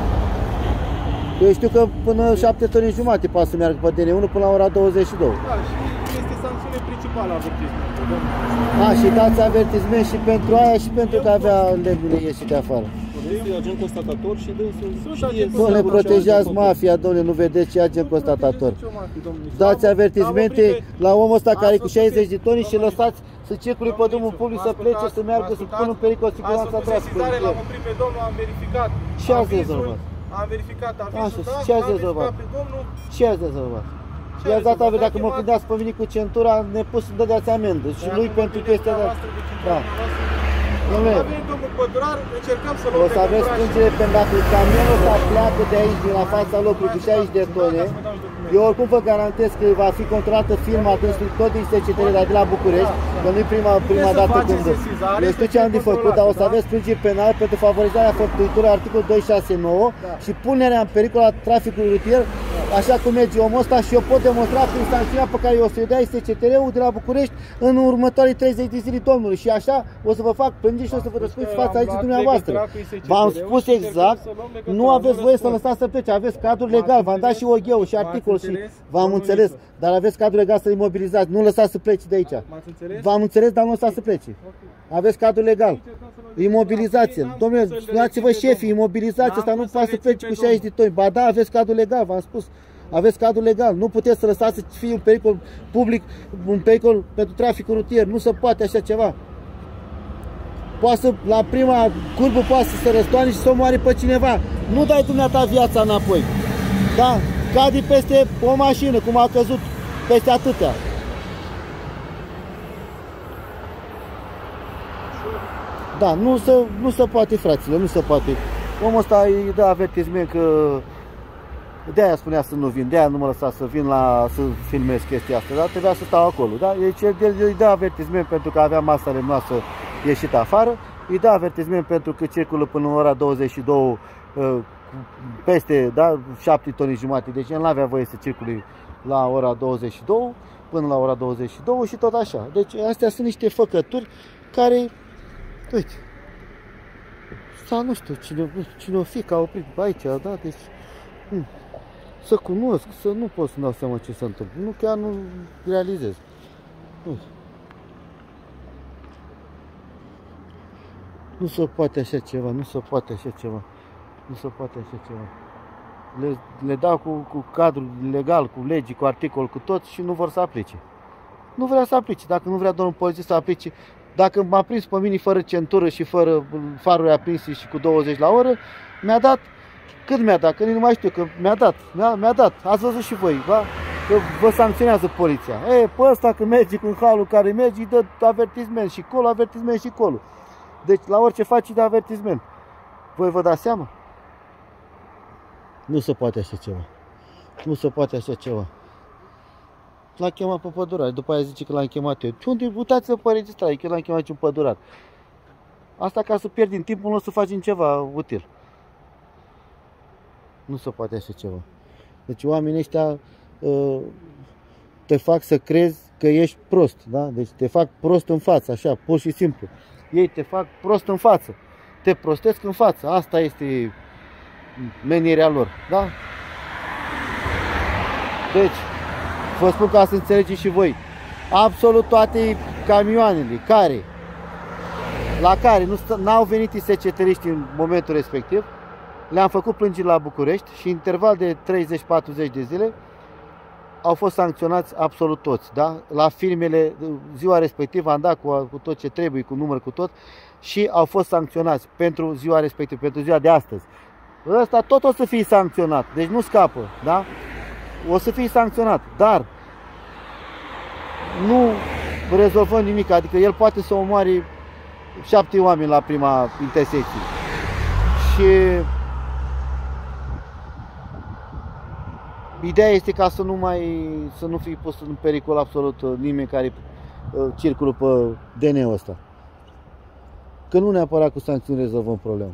S1: Eu știu că până 7 tone jumate poate să meargă pe DN1 până la ora 22.
S8: Da, și este sancțiune principală avertismentul.
S1: A, și dați avertisment și pentru aia și pentru că avea lemnele ieșite afară.
S11: Este agent constatator și dânsul
S8: știe...
S1: Doamne, protejați mafia, domnule, nu vedeți ce agent constatator. Dați avertismente la omul ăsta care e cu 60 de toni și lăsați să circule pe drumul public, să plece, să meargă, să pună în pericol siguranța traficului.
S10: L-am oprit pe domnul, am verificat.
S1: Ce ați rezolvat?
S10: Am verificat avizul, da?
S1: Ce ați rezolvat?
S10: Pe domnul.
S1: Ce ați rezolvat? I-ați dat avea, dacă mă prindeați pe mine cu centura, ne pus să dădeați amendă. Și lui pentru chestia de... Da.
S10: A venit domnul pădurar, încercăm să luăm.
S1: O să aveți plângere pentru dacă camionul ăsta pleacă de aici, de la fața locului, cu 60 de tone. Eu oricum vă garantez că va fi controlată firma dânsului tot din SCTR de la București, că nu-i prima dată când... Eu știu ce am de făcut, dar o să aveți plângeri penale pentru favorizarea făptuitură, articolul 269 și punerea în pericol a traficului rutier, așa cum merge omul ăsta, și eu pot demonstra prin sancțiunea pe care o să-i dea SCTR-ul de la București în următorii 30 de zile, domnului. Și așa o să vă fac plângeri și o să vă răspund fața aici dumneavoastră. V-am spus exact, nu aveți voie să lăsați să plece, aveți cadrul legal, v-am dat și OG-ul și articol și v-am înțeles, dar aveți cadrul legal să imobilizați, nu lăsați să plece de aici. V-am înțeles, dar nu lăsați să plece. Aveți cadrul legal. Imobilizați-l. Domnule, sunați-vă șefii, imobilizați ăsta, nu poate să plece cu 60 de toni. Ba da, aveți cadrul legal, v-am spus. Aveți cadrul legal. Nu puteți să lăsați să fie un pericol public, un pericol pentru traficul rutier. Nu se poate așa ceva. Poate să, la prima curbă poate să se răstoarne și să omoare pe cineva. Nu dai dumneata viața înapoi. Da? Cade peste o mașină, cum a căzut peste atâtea. Da, nu se poate, fraților, nu se poate. Omul ăsta îi dă avertisment că de-aia spunea să nu vin, de-aia nu mă lăsa să vin să filmez chestia asta, dar trebuia să stau acolo. Da? Îi dă avertisment pentru că avea masele noastre ieșit afară, îi dă avertisment pentru că circulă până la ora 22 peste, da, 7 toni jumate, deci el nu avea voie să circule la ora 22, până la ora 22 și tot așa. Deci astea sunt niște făcături care, uite, sau nu știu cine o fi că a oprit aici, da, deci să cunosc, să nu pot să-mi dau seama ce se întâmplă, nu, chiar nu realizez. Nu se poate așa ceva, nu se poate așa ceva, nu se poate așa ceva. Le dau cu cadrul legal, cu legi, cu articol, cu tot și nu vor să aplice. Nu vrea să aplice, dacă nu vrea domnul polițist să aplice. Dacă m-a prins pe mine fără centură și fără faruri aprinse și cu 20 la oră, mi-a dat, cât mi-a dat, că nu mai știu, că mi-a dat, mi-a dat, ați văzut și voi, da? Că vă sancționează poliția. Pe ăsta când merge cu halul care merge, îi dă avertisment și colo, avertisment și colo. Deci la orice faci, îi dă avertisment. Voi vă dați seama? Nu se poate așa ceva. Nu se poate așa ceva. L-a chemat pe pădurar, după aia zice că l-am chemat eu. Unde? Uitați-vă pe înregistrare, că l-am chemat și un pădurar. Asta ca să pierdim timpul nostru să facem ceva util. Nu se poate așa ceva. Deci oamenii ăștia te fac să crezi că ești prost, da? Deci te fac prost în față, așa, pur și simplu. Ei te fac prost în față. Te prostesc în față. Asta este menirea lor, da? Deci, vă spun ca să înțelegeți și voi. Absolut toate camioanele la care n-au venit SCTR-iști în momentul respectiv, le-am făcut plângeri la București și în interval de 30-40 de zile au fost sancționați absolut toți, da? La filmele, ziua respectivă am dat cu tot ce trebuie, cu număr, cu tot, și au fost sancționați pentru ziua respectivă, pentru ziua de astăzi. Ăsta tot o să fie sancționat, deci nu scapă, da? O să fie sancționat, dar nu rezolvăm nimic, adică el poate să omoare 7 oameni la prima intersecție. Și ideea este ca să nu fie pus în pericol absolut nimeni care circulă pe DN-ul ăsta. Că nu neapărat cu sancțiuni rezolvăm problema.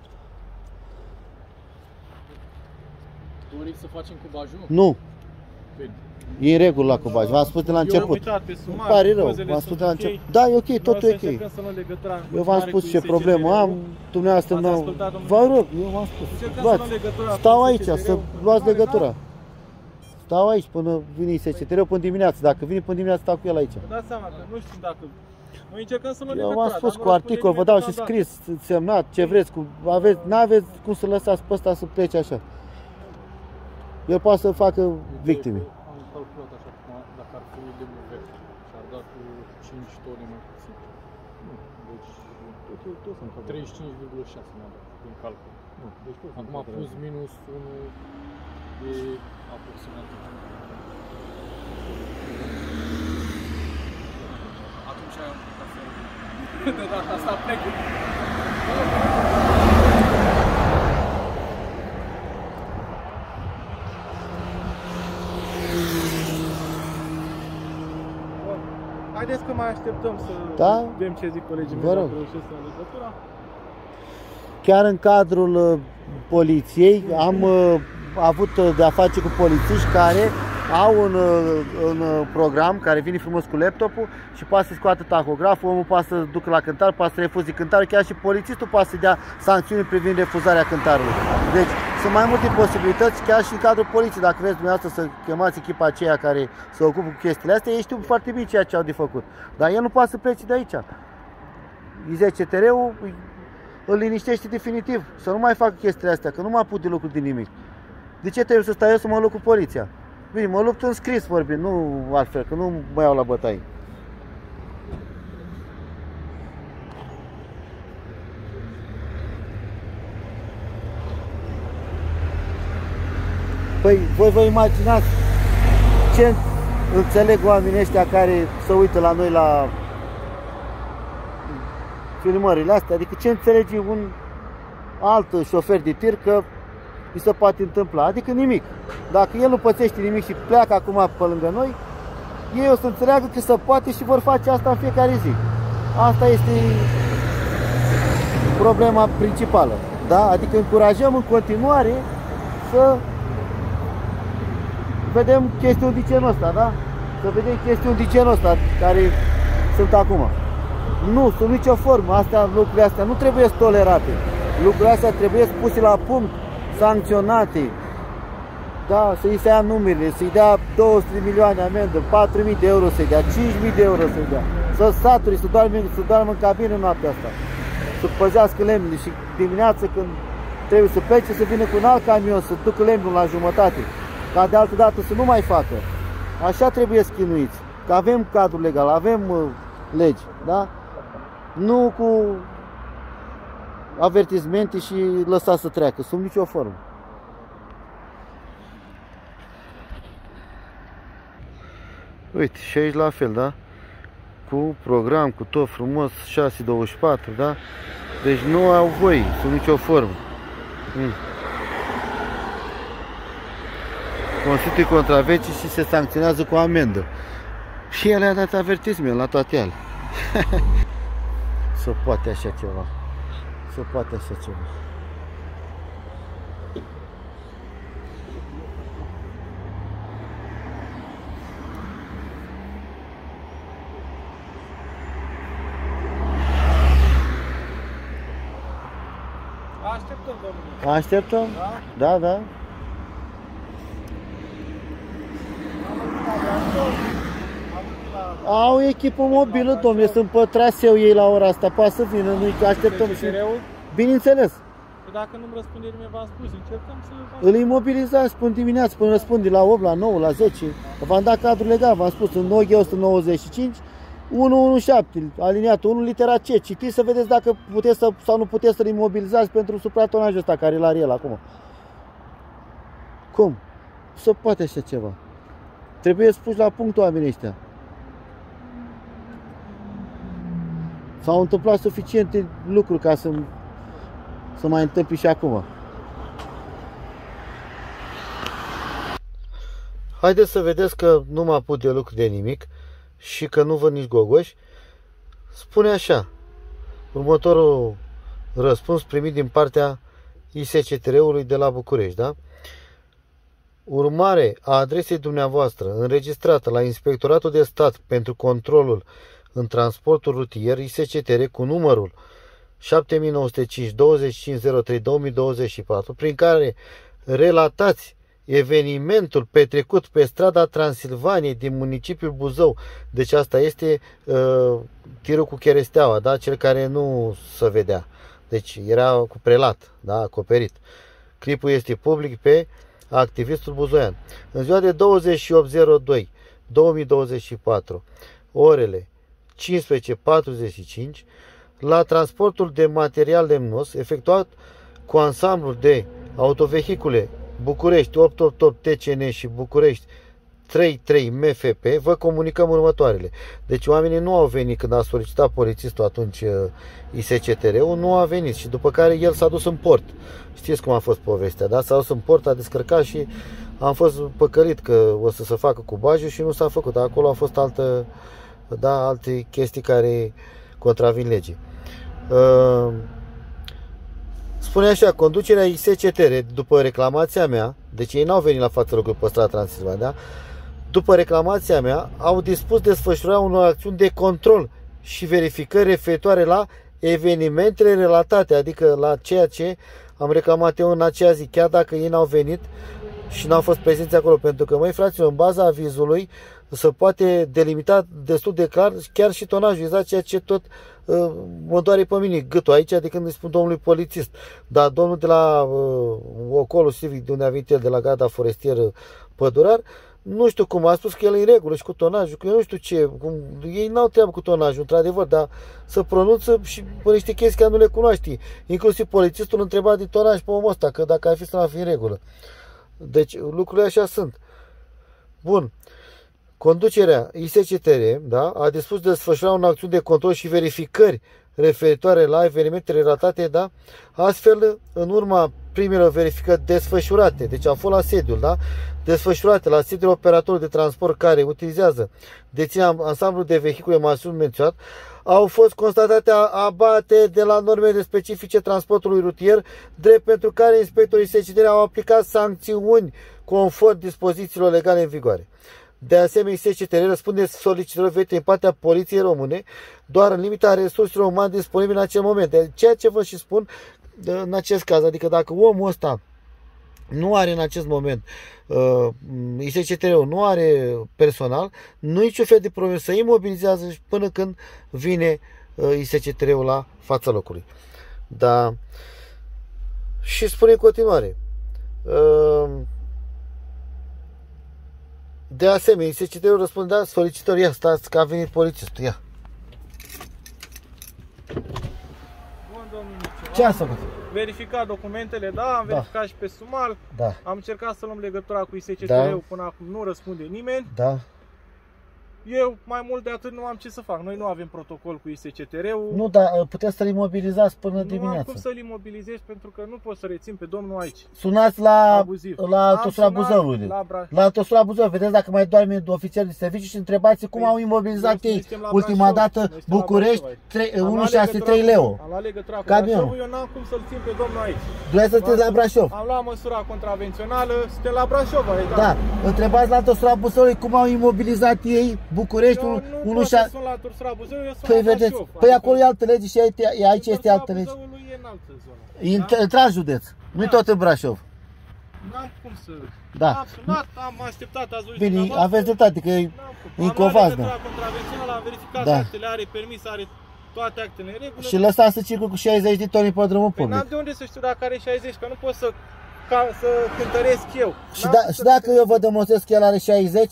S8: Doriți să facem cubajul?
S1: Nu. E în regulă la cubaj. V-am spus de la început.
S10: Îmi
S1: pare rău. V-am spus de la început. Da, e ok, tot e ok. Eu v-am spus ce problemă am. Dumneavoastră nu. Vă rog, eu v-am spus. Stau aici să luați legătura. Stau aici până vine SCTR-ul până dimineață. Dacă vine până dimineață, stau cu el aiți.
S10: Dați seama că nu știu dacă... Noi încercăm să nu
S1: eu v-am spus cu articol, vă dau și scris, semnat, ce vreți. N-aveți cum să lăsați pe ăsta să plece așa. El poate să facă victime.
S8: Am calculat așa, dacă ar fi de vechi și ar da cu 5 toni mai Deci, tot sunt 35,6 mi-am dat din calcul. Deci tot acum plus minus 1 e aproximativ.
S10: Atunci am putea să... De data asta plec.
S8: Haideți că mai așteptăm să vedem ce zic colegii mei dacă reușesc în legătura.
S1: Chiar în cadrul poliției am avut de-a face cu polițiști care au un program care vine frumos cu laptopul și poate să scoată tahograful, omul poate să ducă la cântar, poate să refuze cântarul, chiar și polițistul poate să dea sancțiuni privind refuzarea cântarului. Deci sunt mai multe posibilități, chiar și în cadrul poliției. Dacă vreți dumneavoastră să chemați echipa aceea care se ocupă cu chestiile astea, ei știu foarte bine ceea ce au de făcut. Dar el nu poate să plece de aici. IZCTR-ul îl liniștește definitiv, să nu mai facă chestiile astea, că nu mă apuc de lucru din nimic. De ce trebuie să stau eu să mă lupt cu poliția? Bine, mă lupt în scris vorbind, nu altfel, că nu mă iau la bătaie. Păi, voi vă imaginați ce înțeleg oamenii ăștia care se uită la noi la filmările astea, adică ce înțelege un alt șofer de tir că îi se poate întâmpla, adică nimic. Dacă el nu pățește nimic și pleacă acum pe lângă noi, ei o să înțeleagă că se poate și vor face asta în fiecare zi. Asta este problema principală, da? Adică încurajăm în continuare să vedem chestiuni de genul ăsta, da? Să vedem chestiuni de genul ăsta care sunt acum. Nu, sunt nicio formă, lucrurile astea nu trebuie tolerate. Lucrurile astea trebuie puse la punct, sancționate. Da, să-i se ia numerele, să-i dea 200 de milioane amendă, 4.000 de euro să-i dea, 5.000 de euro să-i dea. Să saturi, să doarmă în cabină noaptea asta. Să păzească lemnele și dimineața când trebuie să plece, să vină cu un alt camion, să ducă lemnul la jumătate. Ca de altă dată să nu mai facă. Așa trebuie schinuiți. Că avem cadru legal, avem legi, da? Nu cu avertismente și lăsa să treacă, sub nicio formă. Uite, și aici la fel, da? Cu program, cu tot frumos, 624, da? Deci nu au voie, sub nicio formă. Constituie contravenții și se sancționează cu amendă. Și el a dat avertisment la toate ele. Să poate așa ceva. Să poate așa ceva.
S8: Așteptăm, domnule.
S1: Așteptăm? Da, da. Au echipă mobilă, domnule, sunt pe traseu ei la ora asta, poate să vină, nu așteptăm și... Bineînțeles.
S8: Dacă nu-mi răspunde nimeni, v-am spus, încercăm să...
S1: Îl imobilizați până dimineață, până răspunde la 8, la 9, la 10. V-am dat cadrul legal, v-am spus, în OG 195, 117, aliniatul 1, litera C. Citiți să vedeți dacă puteți sau nu puteți să-l imobilizați pentru supratonajul ăsta care l-are el acum. Cum? Să poate așa ceva. Trebuie spus la punct oamenii ăștia. S-au întâmplat suficiente lucruri ca să mai întâmple și acum. Haideți să vedeți că nu mă apuc de lucru de nimic și că nu văd nici gogoși. Spune așa, următorul răspuns primit din partea ISCTR-ului de la București, da? Urmare a adresei dumneavoastră înregistrată la Inspectoratul de Stat pentru Controlul în Transportul Rutier, ISCTR, cu numărul 7905 2503 2024, prin care relatați evenimentul petrecut pe strada Transilvaniei din municipiul Buzău. Deci asta este tirul cu cheresteaua, da? Cel care nu se vedea. Deci era cu prelat, da? Acoperit. Clipul este public pe activistul buzoian. În ziua de 28/02/2024, orele 15:45 la transportul de material lemnos efectuat cu ansamblul de autovehicule București 888 TCN și București 33 MFP, vă comunicăm următoarele. Deci oamenii nu au venit când a solicitat polițistul atunci ISCTR-ul, nu a venit și după care el s-a dus în port. Știți cum a fost povestea, da? S-a dus în port, a descărcat și am fost păcălit că o să se facă cubajul și nu s-a făcut. Acolo a fost alte chestii care contravin legii. Spune așa, conducerea ISCTR, după reclamația mea, deci ei n-au venit la fața locului pe strada Transilvania, după reclamația mea, au dispus desfășurarea unor acțiuni de control și verificări referitoare la evenimentele relatate, adică la ceea ce am reclamat eu în acea zi, chiar dacă ei n-au venit și n-au fost prezenți acolo, pentru că, măi fraților, în baza avizului se poate delimita destul de clar chiar și tonajul, exact ceea ce tot mă doare pe mine gâtul aici de când îi spun domnului polițist. Dar domnul de la Ocolul Civic, de unde a venit el, de la Garda Forestieră Pădurar, nu știu cum, a spus că el e în regulă și cu tonajul, că eu nu știu ce, ei n-au treabă cu tonajul, într-adevăr, dar să pronunță și pe niște chestii care nu le cunoaște. Inclusiv polițistul îl întreba de tonaj pe omul ăsta, că dacă ar fi să n-ar fi în regulă. Deci lucrurile așa sunt. Bun. Conducerea ISCTR, da, a dispus de desfășurarea unor acțiuni de control și verificări referitoare la evenimentele relatate, da, astfel, în urma primelor verificări desfășurate, deci au fost la sediul, da, desfășurate la sediul operatorului de transport care utilizează, deține ansamblul de vehicule masiuni menționat, au fost constatate abateri de la normele specifice transportului rutier, drept pentru care inspectorii ISCTR au aplicat sancțiuni conform dispozițiilor legale în vigoare. De asemenea, ISCTR răspunde solicitărilor venite din partea Poliției Române doar în limita resurselor umane disponibile în acel moment. De ceea ce vă și spun în acest caz, adică dacă omul ăsta nu are în acest moment, ISCTR-ul nu are personal, nu e niciun fel de problemă, să imobilizează până când vine ISCTR-ul la fața locului. Da. Și spune în continuare. De asemenea, ISCTR-ul răspunde, da, solicitări, ia, stați că a venit polițistul, ia.
S10: Bun, domnul Nicu.
S1: Ce ați făcut?
S10: Verificat documentele, da, am verificat și pe Sumal,
S1: da.
S10: Am încercat să luăm legătura cu ISCTR-ul, da. Până acum nu răspunde nimeni.
S1: Da.
S10: Eu, mai mult de atât, nu am ce să fac. Noi nu avem protocol cu ISCTR-ul.
S1: Nu, dar puteți să-l imobilizați până dimineața.
S10: Nu am cum să-l imobilizezi pentru că nu pot să rețin pe domnul aici.
S1: Sunați la autostrada Buzăului. La autostrada Buzăului. Vedeți dacă mai doarme ofițerul de serviciu și întrebați cum au imobilizat ei ultima dată București 163 Leo.
S10: Am luat legătura cu Brașovul, eu n-am cum să-l țin pe domnul aici.
S1: Dumneavoastră sunteți la Brașov.
S10: Am luat măsura contravențională, suntem la Brașov.
S1: Da, întrebați la autostrada Buzăului cum au imobilizat ei București,
S10: eu nu pot să sun la autostrada Buzăului, eu sunt la Brașov.
S1: Păi acolo e altă lege și aici este altă lege.
S10: Buzăului e în altă zonă.
S1: E într-județ, nu-i tot în Brașov.
S10: N-am cum să...
S1: Da.
S10: Am sunat, am așteptat, ați văzut.
S1: Bine, aveți dreptate, că e incovază.
S10: Am luat contravențională, am verificat actele, are permis, are toate actele în regulă.
S1: Și lăsați să circul cu 60 de toni pe drumul public.
S10: N-am de unde să știu dacă are 60, că nu pot să cântăresc eu.
S1: Și dacă eu vă demonstrez că el are 60?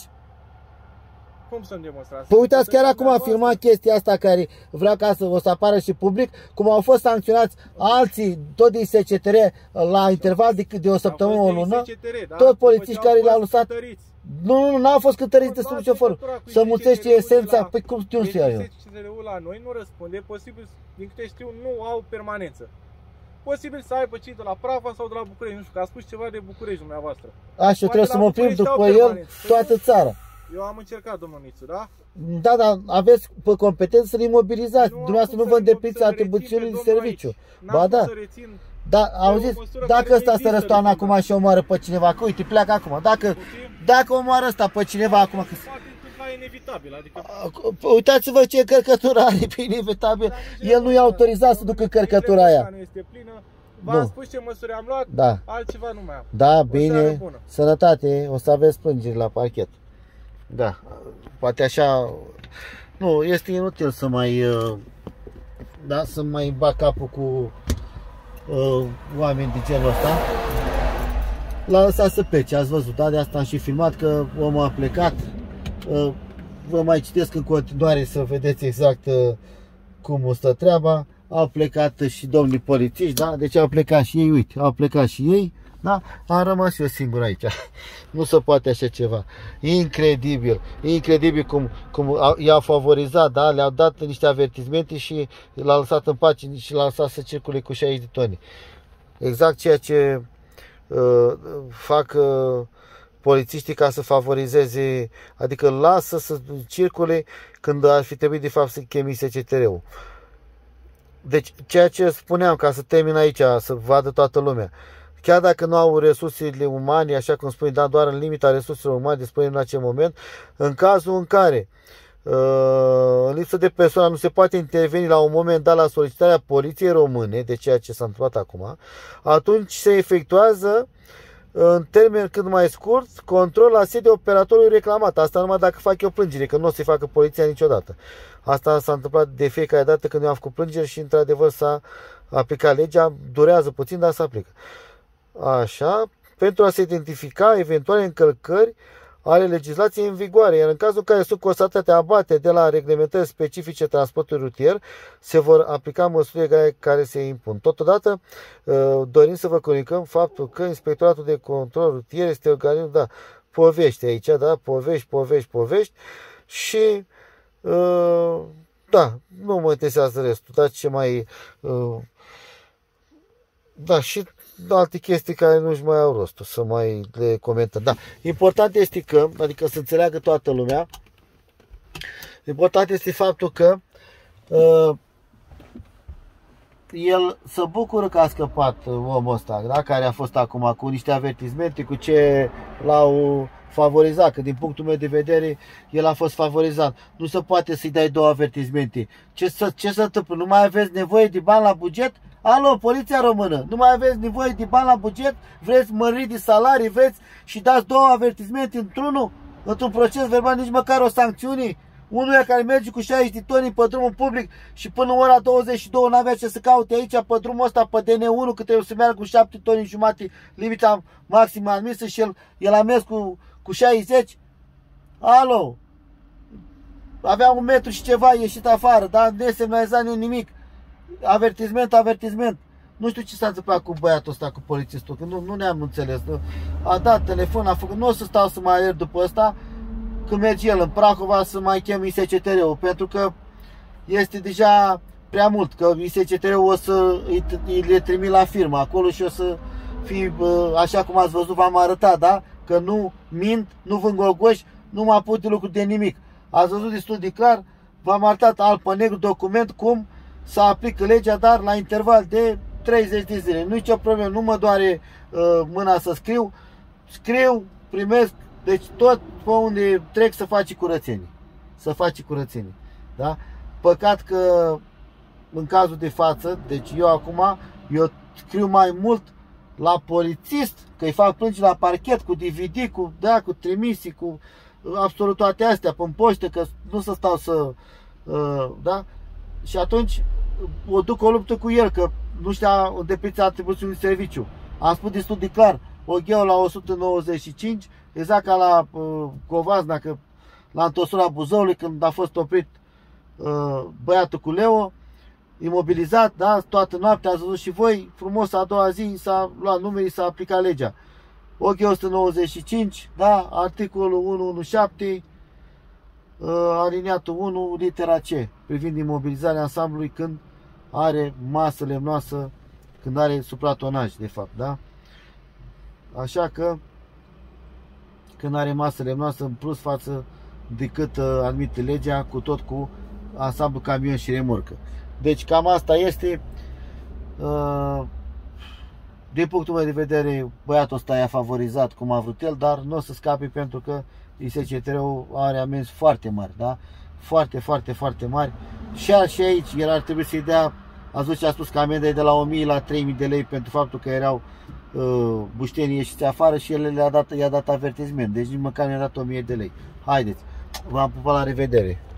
S10: Cum să-mi demonstrați?
S1: Păi uitați, chiar acum a filmat chestia asta care vreau ca să o să apară și public, cum au fost sancționați alții, tot din ISCTR, la interval de o săptămână, o lună, tot polițiști care le-au lăsat. Nu, n-au fost cântăriți de sub șoforul. Să mulțește esența, păi cum știu să eu?
S10: ISCTR-ul la noi nu răspunde, posibil, din câte știu, nu au permanență. Posibil să aibă cei de la Prava sau de la București, nu știu, că a spus ceva de București dumneavoastră.
S1: Așa, trebuie să mă oprim după el toată țara.
S10: Eu am încercat, domnul Nițu, da?
S1: Da, dar aveți pe competență să-l imobilizați. Dumneavoastră nu vă îndepliniți atribuțiunile de serviciu. Ba da. Da, auziți, dacă ăsta se răstoarnă acum și omoară pe cineva, că uite, pleacă acum. Dacă omoară ăsta pe cineva acum...
S10: Poate întâmpla inevitabil, adică...
S1: Uitați-vă ce încărcătură are pe inevitabil. El nu i-a autorizat să ducă încărcătura aia.
S10: Nu este plină. V-am spus ce măsuri am luat,
S1: da.
S10: Altceva nu mai am.
S1: Da, bine, sănătate, o să aveți plângeri la parchet. Da, poate așa, nu, este inutil să mai, da, să mai bag capul cu oameni de genul ăsta. L-a lăsat să plece, ați văzut, da, de asta am și filmat că omul a plecat. vă mai citesc în continuare să vedeți exact cum o stă treaba. Au plecat și domnii polițiști, da? Deci au plecat și ei, uite, au plecat și ei, da? Am rămas eu singur aici. Nu se poate așa ceva. Incredibil. Incredibil cum i-au favorizat, da? Le-au dat niște avertizmente și l-au lăsat în pace și l-au lăsat să circule cu 60 de tone. Exact ceea ce fac polițiștii ca să favorizeze, adică lasă să circule când ar fi trebuit de fapt să chemi SCTR-ul. Deci ceea ce spuneam, ca să termin aici, să vadă toată lumea, chiar dacă nu au resursele umane, așa cum spune, dar doar în limita resurselor umane dispunem în acel moment, în cazul în care în lipsă de persoană nu se poate interveni la un moment dat la solicitarea poliției române, de ceea ce s-a întâmplat acum, atunci se efectuează în termen cât mai scurt control la sediul operatorului reclamat. Asta numai dacă fac eu plângere, că nu o să-i facă poliția niciodată. Asta s-a întâmplat de fiecare dată când eu am făcut plângeri și într-adevăr s-a aplicat legea. Durează puțin, dar se aplică. Așa, pentru a se identifica eventuale încălcări ale legislației în vigoare, iar în cazul în care sunt constatate abateri de la reglementări specifice transportului rutier, se vor aplica măsurile care se impun. Totodată, dorim să vă comunicăm faptul că Inspectoratul de Control Rutier este organismul, da, povești aici, da, povești și da, nu mă interesează restul, dar ce mai da, și alte chestii care nu-și mai au rostul să mai le comentăm. Da, important este că, adică să înțeleagă toată lumea, important este faptul că el se bucură că a scăpat omul ăsta, da? Care a fost acum cu niște avertizmente, cu ce l-au favorizat, că din punctul meu de vedere el a fost favorizat. Nu se poate să-i dai 2 avertizmente. Ce se întâmplă? Nu mai aveți nevoie de bani la buget? Alo, Poliția Română, nu mai aveți nevoie de bani la buget? Vreți măriri de salarii? Vreți și dați 2 avertizmente într-unul? Într-un proces verbal, nici măcar o sancțiune? Unuia care merge cu 60 de toni pe drumul public și până ora 22 n-avea ce să caute aici pe drumul ăsta, pe DN1, că trebuie să meargă cu 7 toni jumate, limita maximă admisă, și el a mers cu 60? Alo! Avea 1 metru și ceva ieșit afară, dar nesemnalizat nimic. Avertisment. Nu știu ce s-a întâmplat cu băiatul ăsta, cu polițistul, că nu ne-am înțeles. A dat telefon, a făcut, nu o să stau să mai alerg după ăsta, când merge el în Prahova să mai chem ISCTR-ul, pentru că este deja prea mult, că ISCTR-ul o să le trimit la firmă acolo și o să fie, așa cum ați văzut, v-am arătat, da? Că nu mint, nu vând golgoși, nu mă apuc de lucruri de nimic. Ați văzut destul de clar, v-am arătat alb pe negru document cum să aplică legea, dar la interval de 30 de zile. Nu e nicio problemă, nu mă doare mâna să scriu, primesc, deci tot pe unde trec să faci curățenii. Da? Păcat că în cazul de față, deci eu scriu mai mult la polițist, că îi fac plângeri la parchet cu DVD, cu trimisii, cu absolut toate astea pe poștă, că nu să stau să da? Și atunci o duc o luptă cu el, că nu știa îndeplinirea atribuțiului de serviciu. Am spus destul de clar, OG-ul la 195, exact ca la Covazna, că la întorsura Buzăului, când a fost oprit băiatul cu Leo, imobilizat, da, toată noaptea, ați văzut și voi, frumos, a doua zi s-a luat numerii, s-a aplicat legea. OG 195, da, articolul 117, aliniatul 1, litera C, privind imobilizarea ansamblului când are masă lemnoasă, când are supratonaj, de fapt, da? Așa că când are masă lemnoasă în plus față decât admite legea, cu ansamblu camion și remorcă. Deci cam asta este. Din punctul meu de vedere, băiatul ăsta i-a favorizat cum a vrut el, dar nu o să scape, pentru că ISCTR-ul are amenzi foarte mari, da? Foarte mari. Și aici el ar trebui să-i dea, ați văzut ce a spus, că amenda e de la 1000 la 3000 de lei pentru faptul că erau buștenii ieșiți afară și el i-a dat avertisment. Deci nici măcar nu i-a dat 1000 de lei. Haideți, v-am pupat, la revedere!